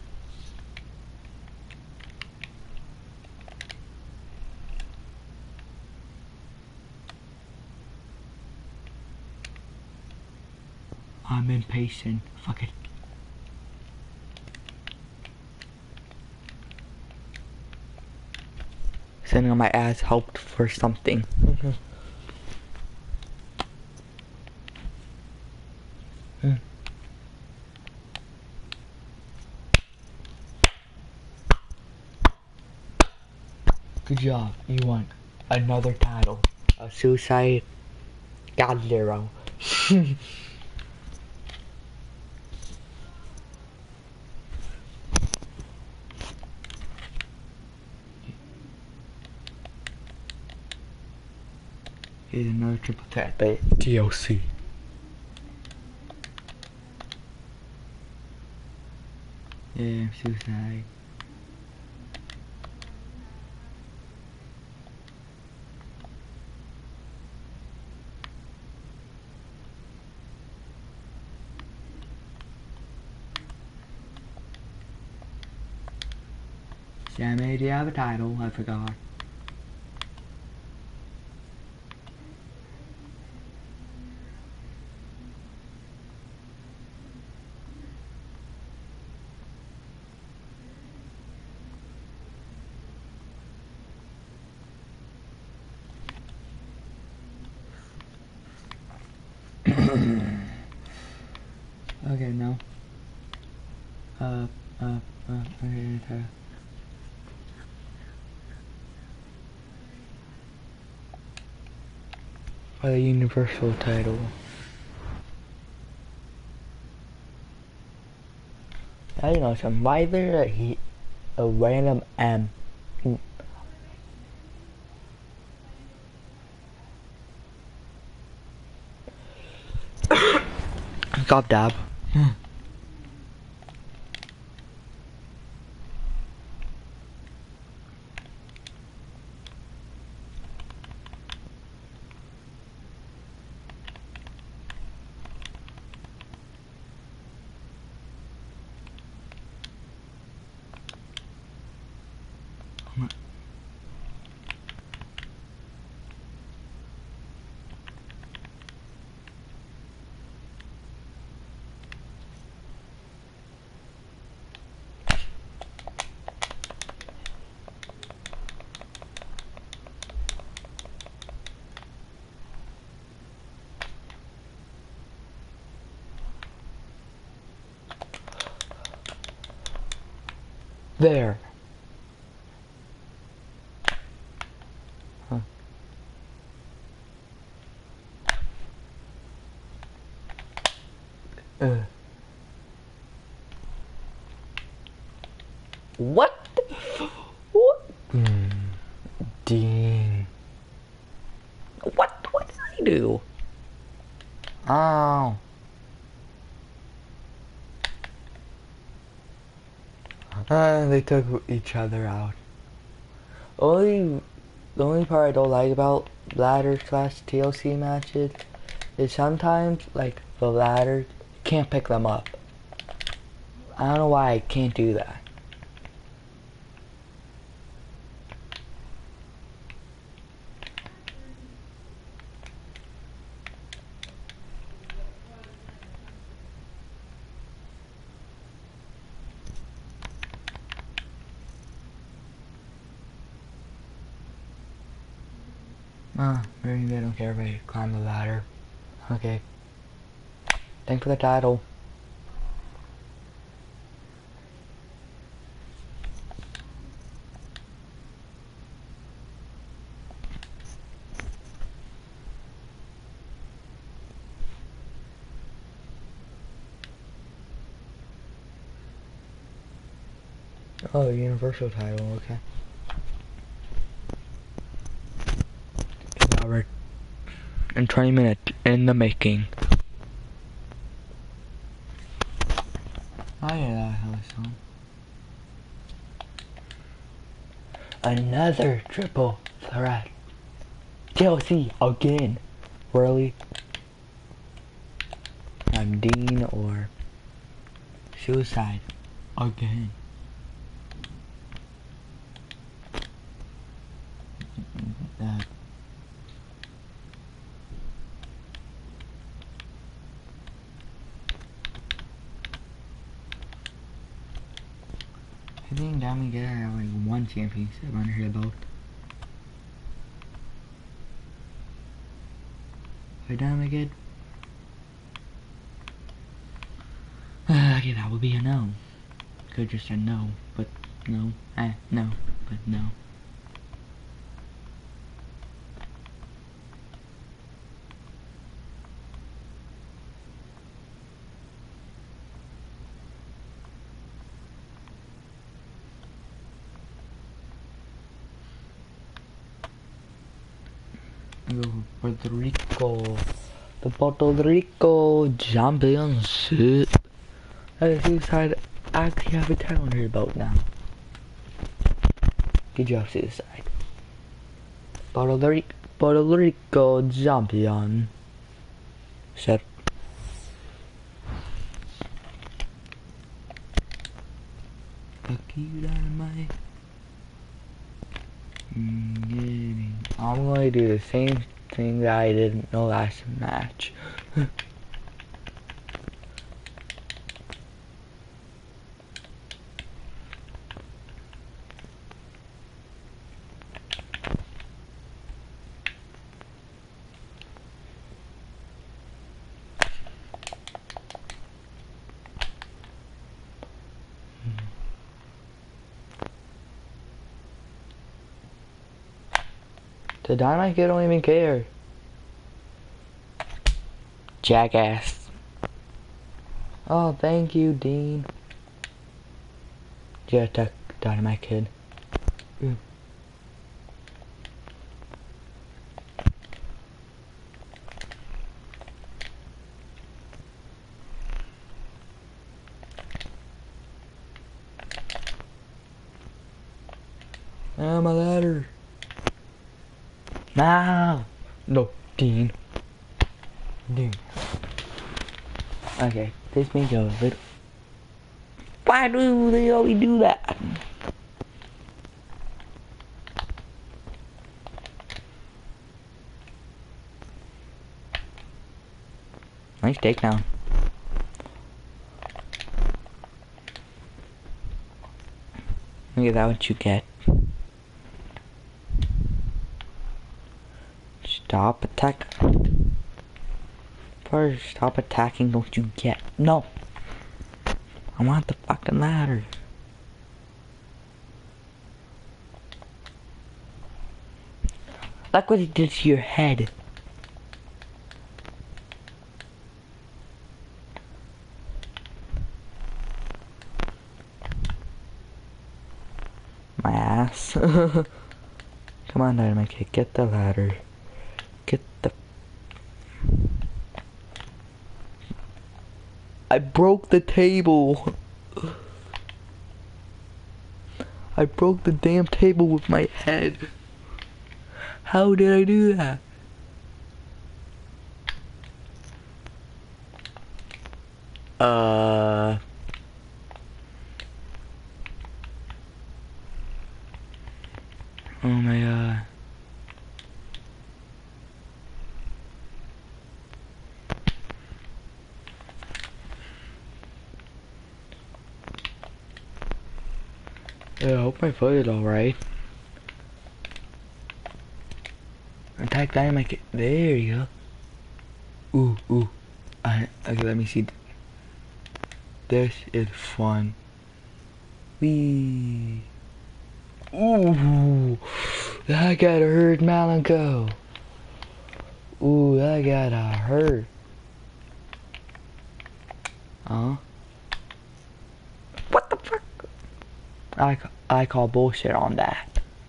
I'm impatient. Fuck it. Sending on my ass helped for something. Mm-hmm. Mm. Good job. You won another title. A Suicide God Zero. Here's another triple tap, but D L C. Yeah, Suicide. Sammy, do you have a title? I forgot. Okay, no. Uh, uh, uh, okay, okay. For the universal title. I don't know, some why there a, a random M. Gob dab. There. Huh. Uh. What? What? Mm. Dean. What? What did I do? Oh. Uh, they took each other out. Only, the only part I don't like about ladder slash T L C matches is sometimes, like, the ladder, you can't pick them up. I don't know why I can't do that. Ah, maybe they don't care if I climb the ladder. Okay. Thanks for the title. Oh, universal title, okay. Robert. And twenty minutes in the making. I hear that hell song. Another triple threat. T L C again. Really? I'm Dean or Suicide again. Uh, I think Diamond Getter have like one championship under her belt. Hey, Diamond Getter. Okay, that would be a no. Could just say no, but no. Eh, no, but no. Puerto Rico, the Puerto Rico Championship. Hey, Suicide actually have a title under your belt now. Good job, Suicide. Puerto Rico, Puerto Rico champion. Shut. Dynamite. I'm going to do the same thing that I did in the last match. The Dynamite Kid don't even care. jackass. Oh, thank you, Dean. Yeah, attack Dynamite Kid. Mm. Oh, my ladder. No. No, Dean. Dean. Okay, this may go a little... Why do they always do that? Nice takedown. Look at that, what you get. Stop attacking. First, stop attacking, don't you get. No. I want the fucking ladder. Look what he did to your head. My ass. Come on, Dynamite Kid, get the ladder. Get the... I broke the table. I broke the damn table with my head. How did I do that? Uh... Oh my god. Yeah, I hope my foot is alright. Attack Dynamite Kid. There you go. Ooh, ooh. I, okay, let me see. This is fun. Wee. Ooh. That gotta hurt, malenko. Ooh, that gotta hurt. Huh? What the fuck? I, I call bullshit on that.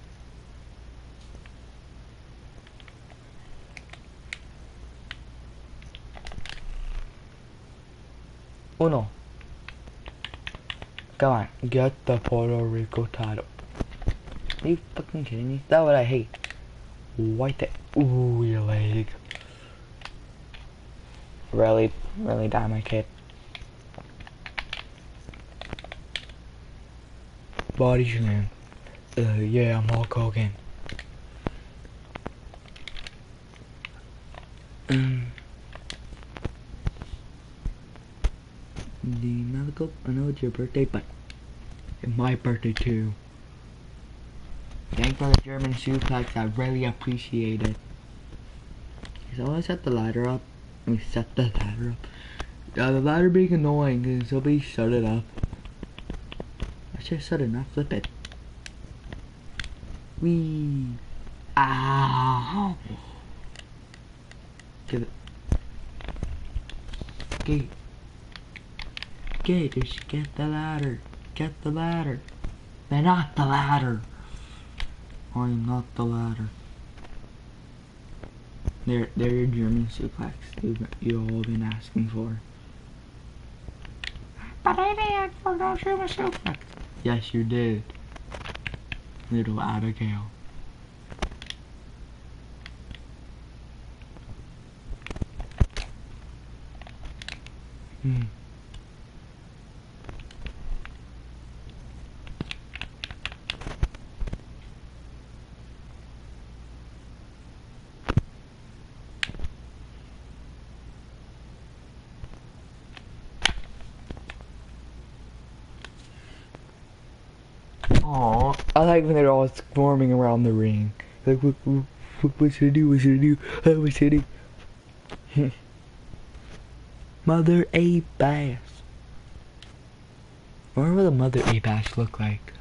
Uno. Come on, get the Puerto Rico title. Are you fucking kidding me? That's what I hate. White it. Ooh, your leg. Really, really Dynamite Kid. Body slam. Uh, yeah, I'm Hulk Hogan. Um. The malenko, I know it's your birthday, but it's my birthday too. Thanks for the German suplex, I really appreciate it. So I set the ladder up. Let me set the ladder up. Uh, the ladder being annoying, can somebody shut it up? I should have shut it, not flip it. Wee. Ow. Get it. Get. Get, just get the ladder. Get the ladder. They're not the ladder. I am not the ladder. They're, they're your German suplex you've, you've all been asking for. But I didn't ask for no German suplex. Yes, you did. Little Abigail. Hmm. Aww, I like when they're all swarming around the ring. Like, what, what, what should I do? What should I do? Oh, what should I do? Mother ape bass. I wonder what the mother ape bass look like.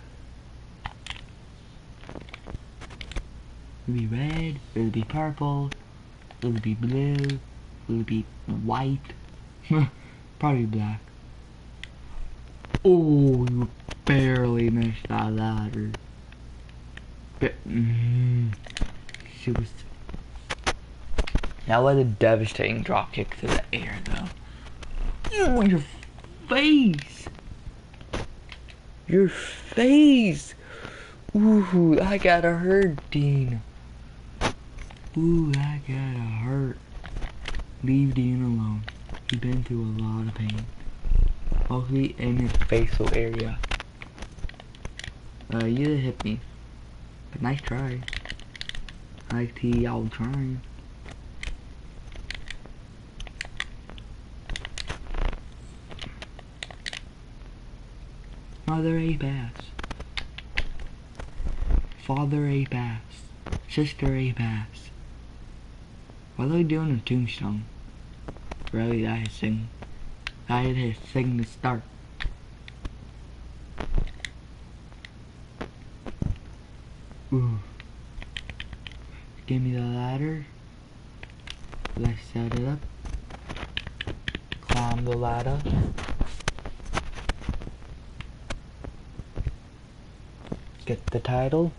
It'll be red, it'll be purple, it'll be blue. Will it be white? Probably black. Oh, you barely missed that ladder. But, mm, she was. That was a devastating drop kick to the air, though. Oh, your face! Your face! Ooh, that gotta hurt, Dean. Ooh, that gotta hurt. Leave Dean alone. He's been through a lot of pain. Mostly in his facial area. Uh, you did hit me. But nice try. I see y'all trying. Mother a bass. Father a bass. Sister a bass. What are they doing in Tombstone? Really, I sing. I had to sing to start. Ooh. Give me the ladder. Let's set it up. Climb the ladder. Get the title.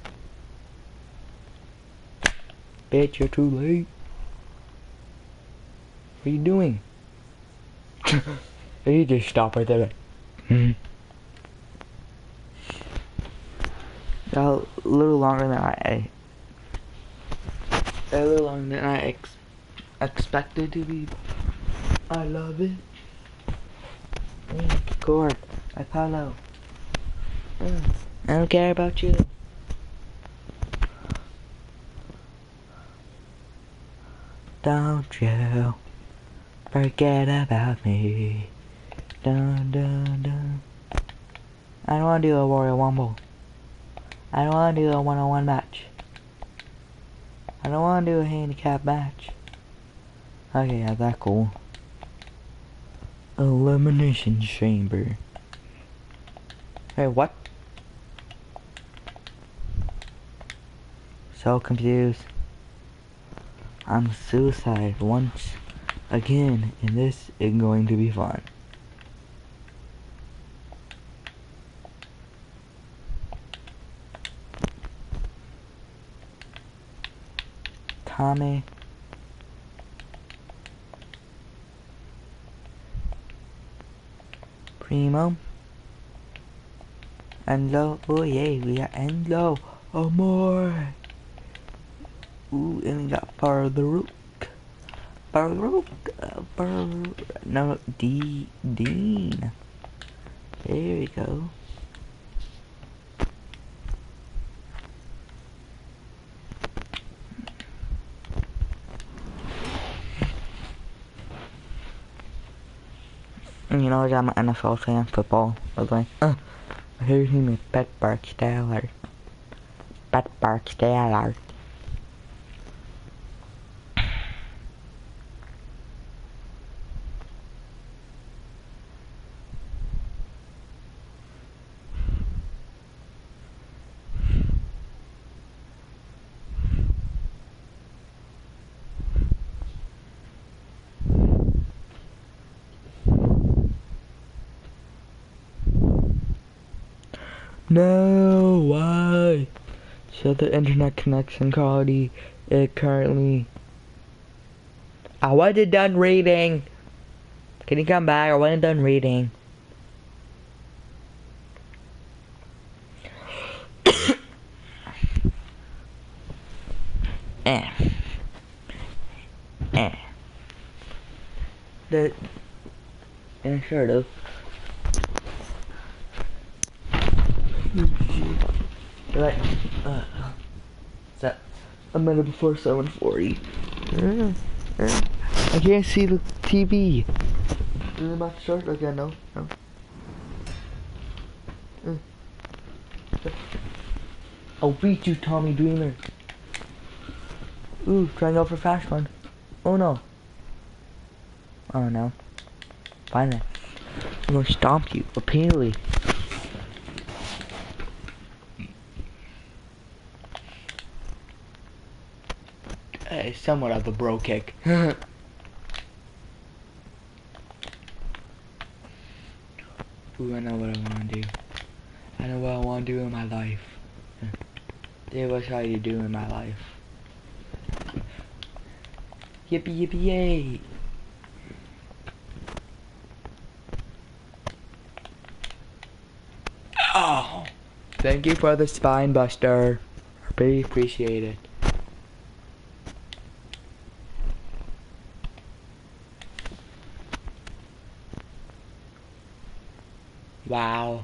Bitch, you're too late. What are you doing? You just stop right there. Hmm. A little longer than I, a little longer than I ex expected to be. I love it. Mm, Cord, I follow. Mm, I don't care about you. Don't you forget about me. Dun dun dun. I don't want to do a Royal Rumble. I don't want to do a one-on-one match. I don't want to do a handicap match. Okay, yeah, that's cool. Elimination chamber. Hey, what? So confused. I'm suicide once again, and this is going to be fun. Tommy. Primo. Enzo. Oh yeah, we got Enzo. Oh more. Ooh, and we got Baruch. Baruch. Uh, Baruch. No, D. Dean. There we go. You know, I'm an N F L fan, football, by the way. Uh, his name is Pittsburgh Steelers. Pittsburgh Steelers. No, why? So the internet connection quality is currently. I wasn't done reading. Can you come back? I wasn't done reading. eh. Eh. The. Yeah, sure do. Right. Uh, is that a minute before seven forty? Uh, uh, I can't see the T V. Is it about to start? Okay, no, no. Uh, I'll beat you, Tommy Dreamer. Ooh, trying out for fast one. Oh no. Oh no. Fine then. I'm gonna stomp you repeatedly. Uh, somewhat of a bro kick. Ooh, I know what I want to do. I know what I want to do in my life. Dave, what shall you do in my life? Yippee yippee yay! Oh! Thank you for the spine buster. I really appreciate it. Wow.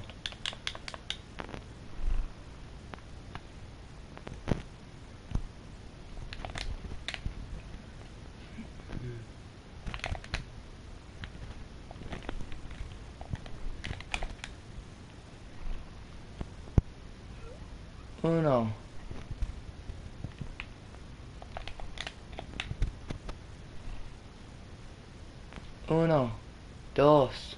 Uno. Uno. Dos.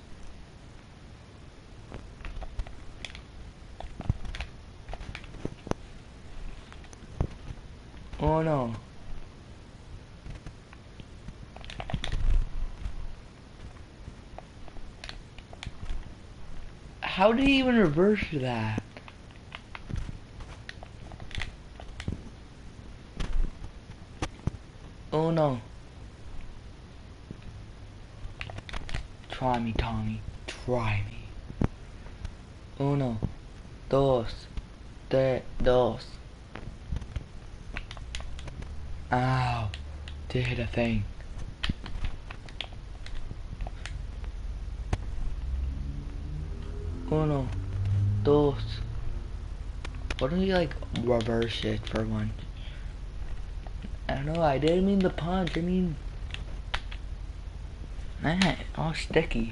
Uno. How did he even reverse that? Uno. Try me, Tommy. Try me. Uno. Dos. Tres. Dos. Ow. Did hit a thing. Uno. Dos. Why don't you like reverse it for once? I don't know, I didn't mean the punch, I mean... Man, all sticky.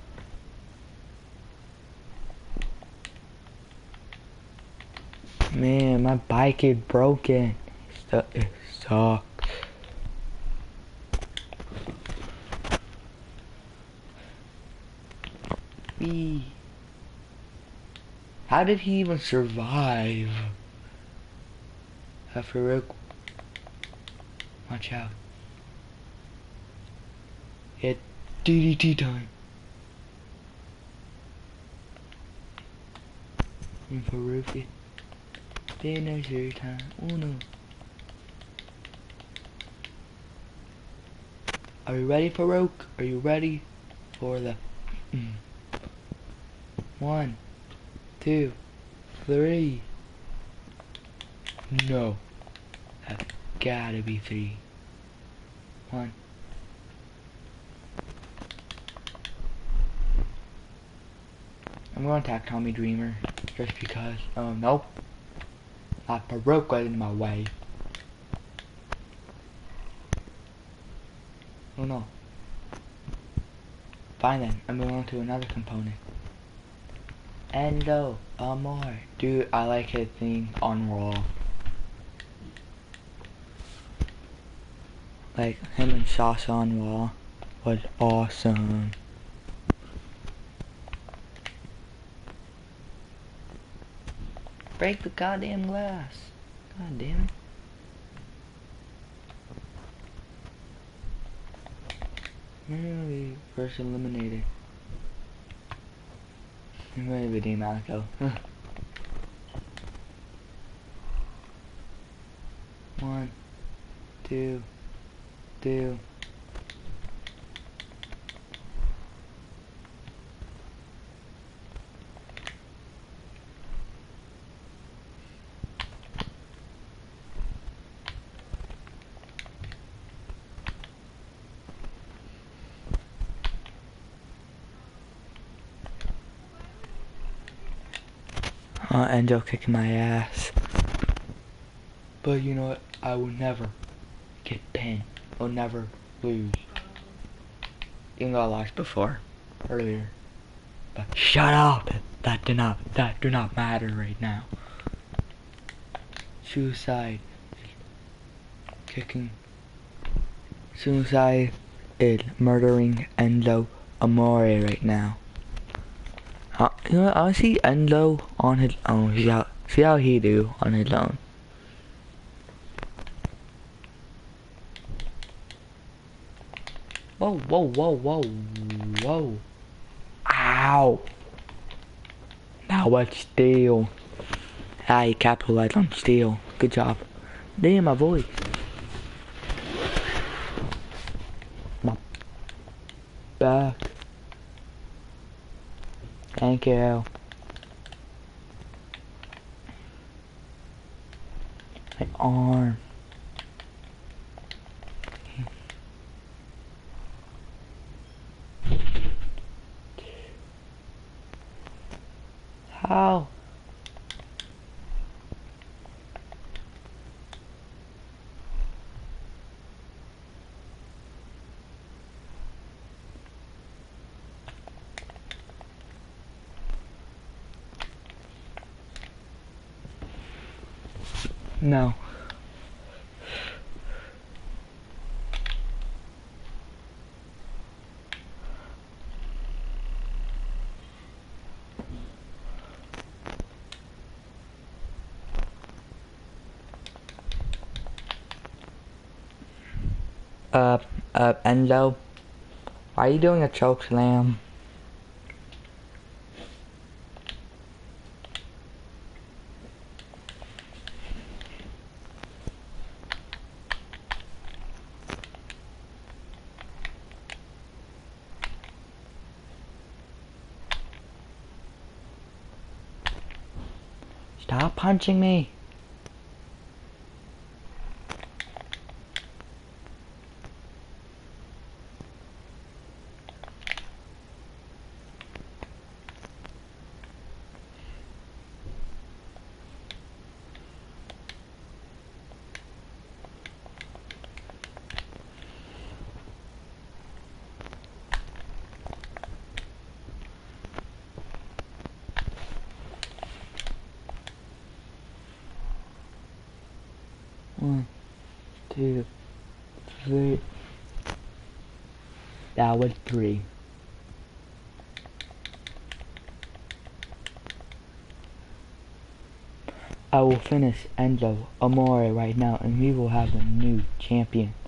Man, my bike is broken. It sucks. Wee. How did he even survive? Farouk, watch out. Hit D D T time. And Farouk, dinner's your time. Uno. Are you ready, Farouk? Are you ready for the mm. one, two, three? No, that's gotta be three. One. I'm gonna attack Tommy Dreamer just because. Oh nope, that Farouk got in my way. Oh no. Fine then, I'm moving on to another component. Endo, Amor. Dude, I like his thing on Raw. Like, him and Sasha on Raw was awesome. Break the goddamn glass. God damn it. Maybe first eliminated. Maybe the malenko. One, two, two. Uh, Endo kicking my ass. But you know what? I will never get pinned. I'll never lose. Even though I lost before, earlier. But shut up! That do not, that do not matter right now. Suicide. Kicking. Suicide is murdering Endo Amore right now. Uh, you know what, I see Endo on his own. See how, see how he do on his own. Whoa, whoa, whoa, whoa, whoa. Ow. Now let's steal. I capitalized on steal. Good job. Damn, my voice. My back. Thank you. My arm. How? No. Uh, uh, Enzo, why are you doing a choke slam? Stop punching me. One, two, three. That was three. I will finish Enzo Amore right now and we will have a new champion.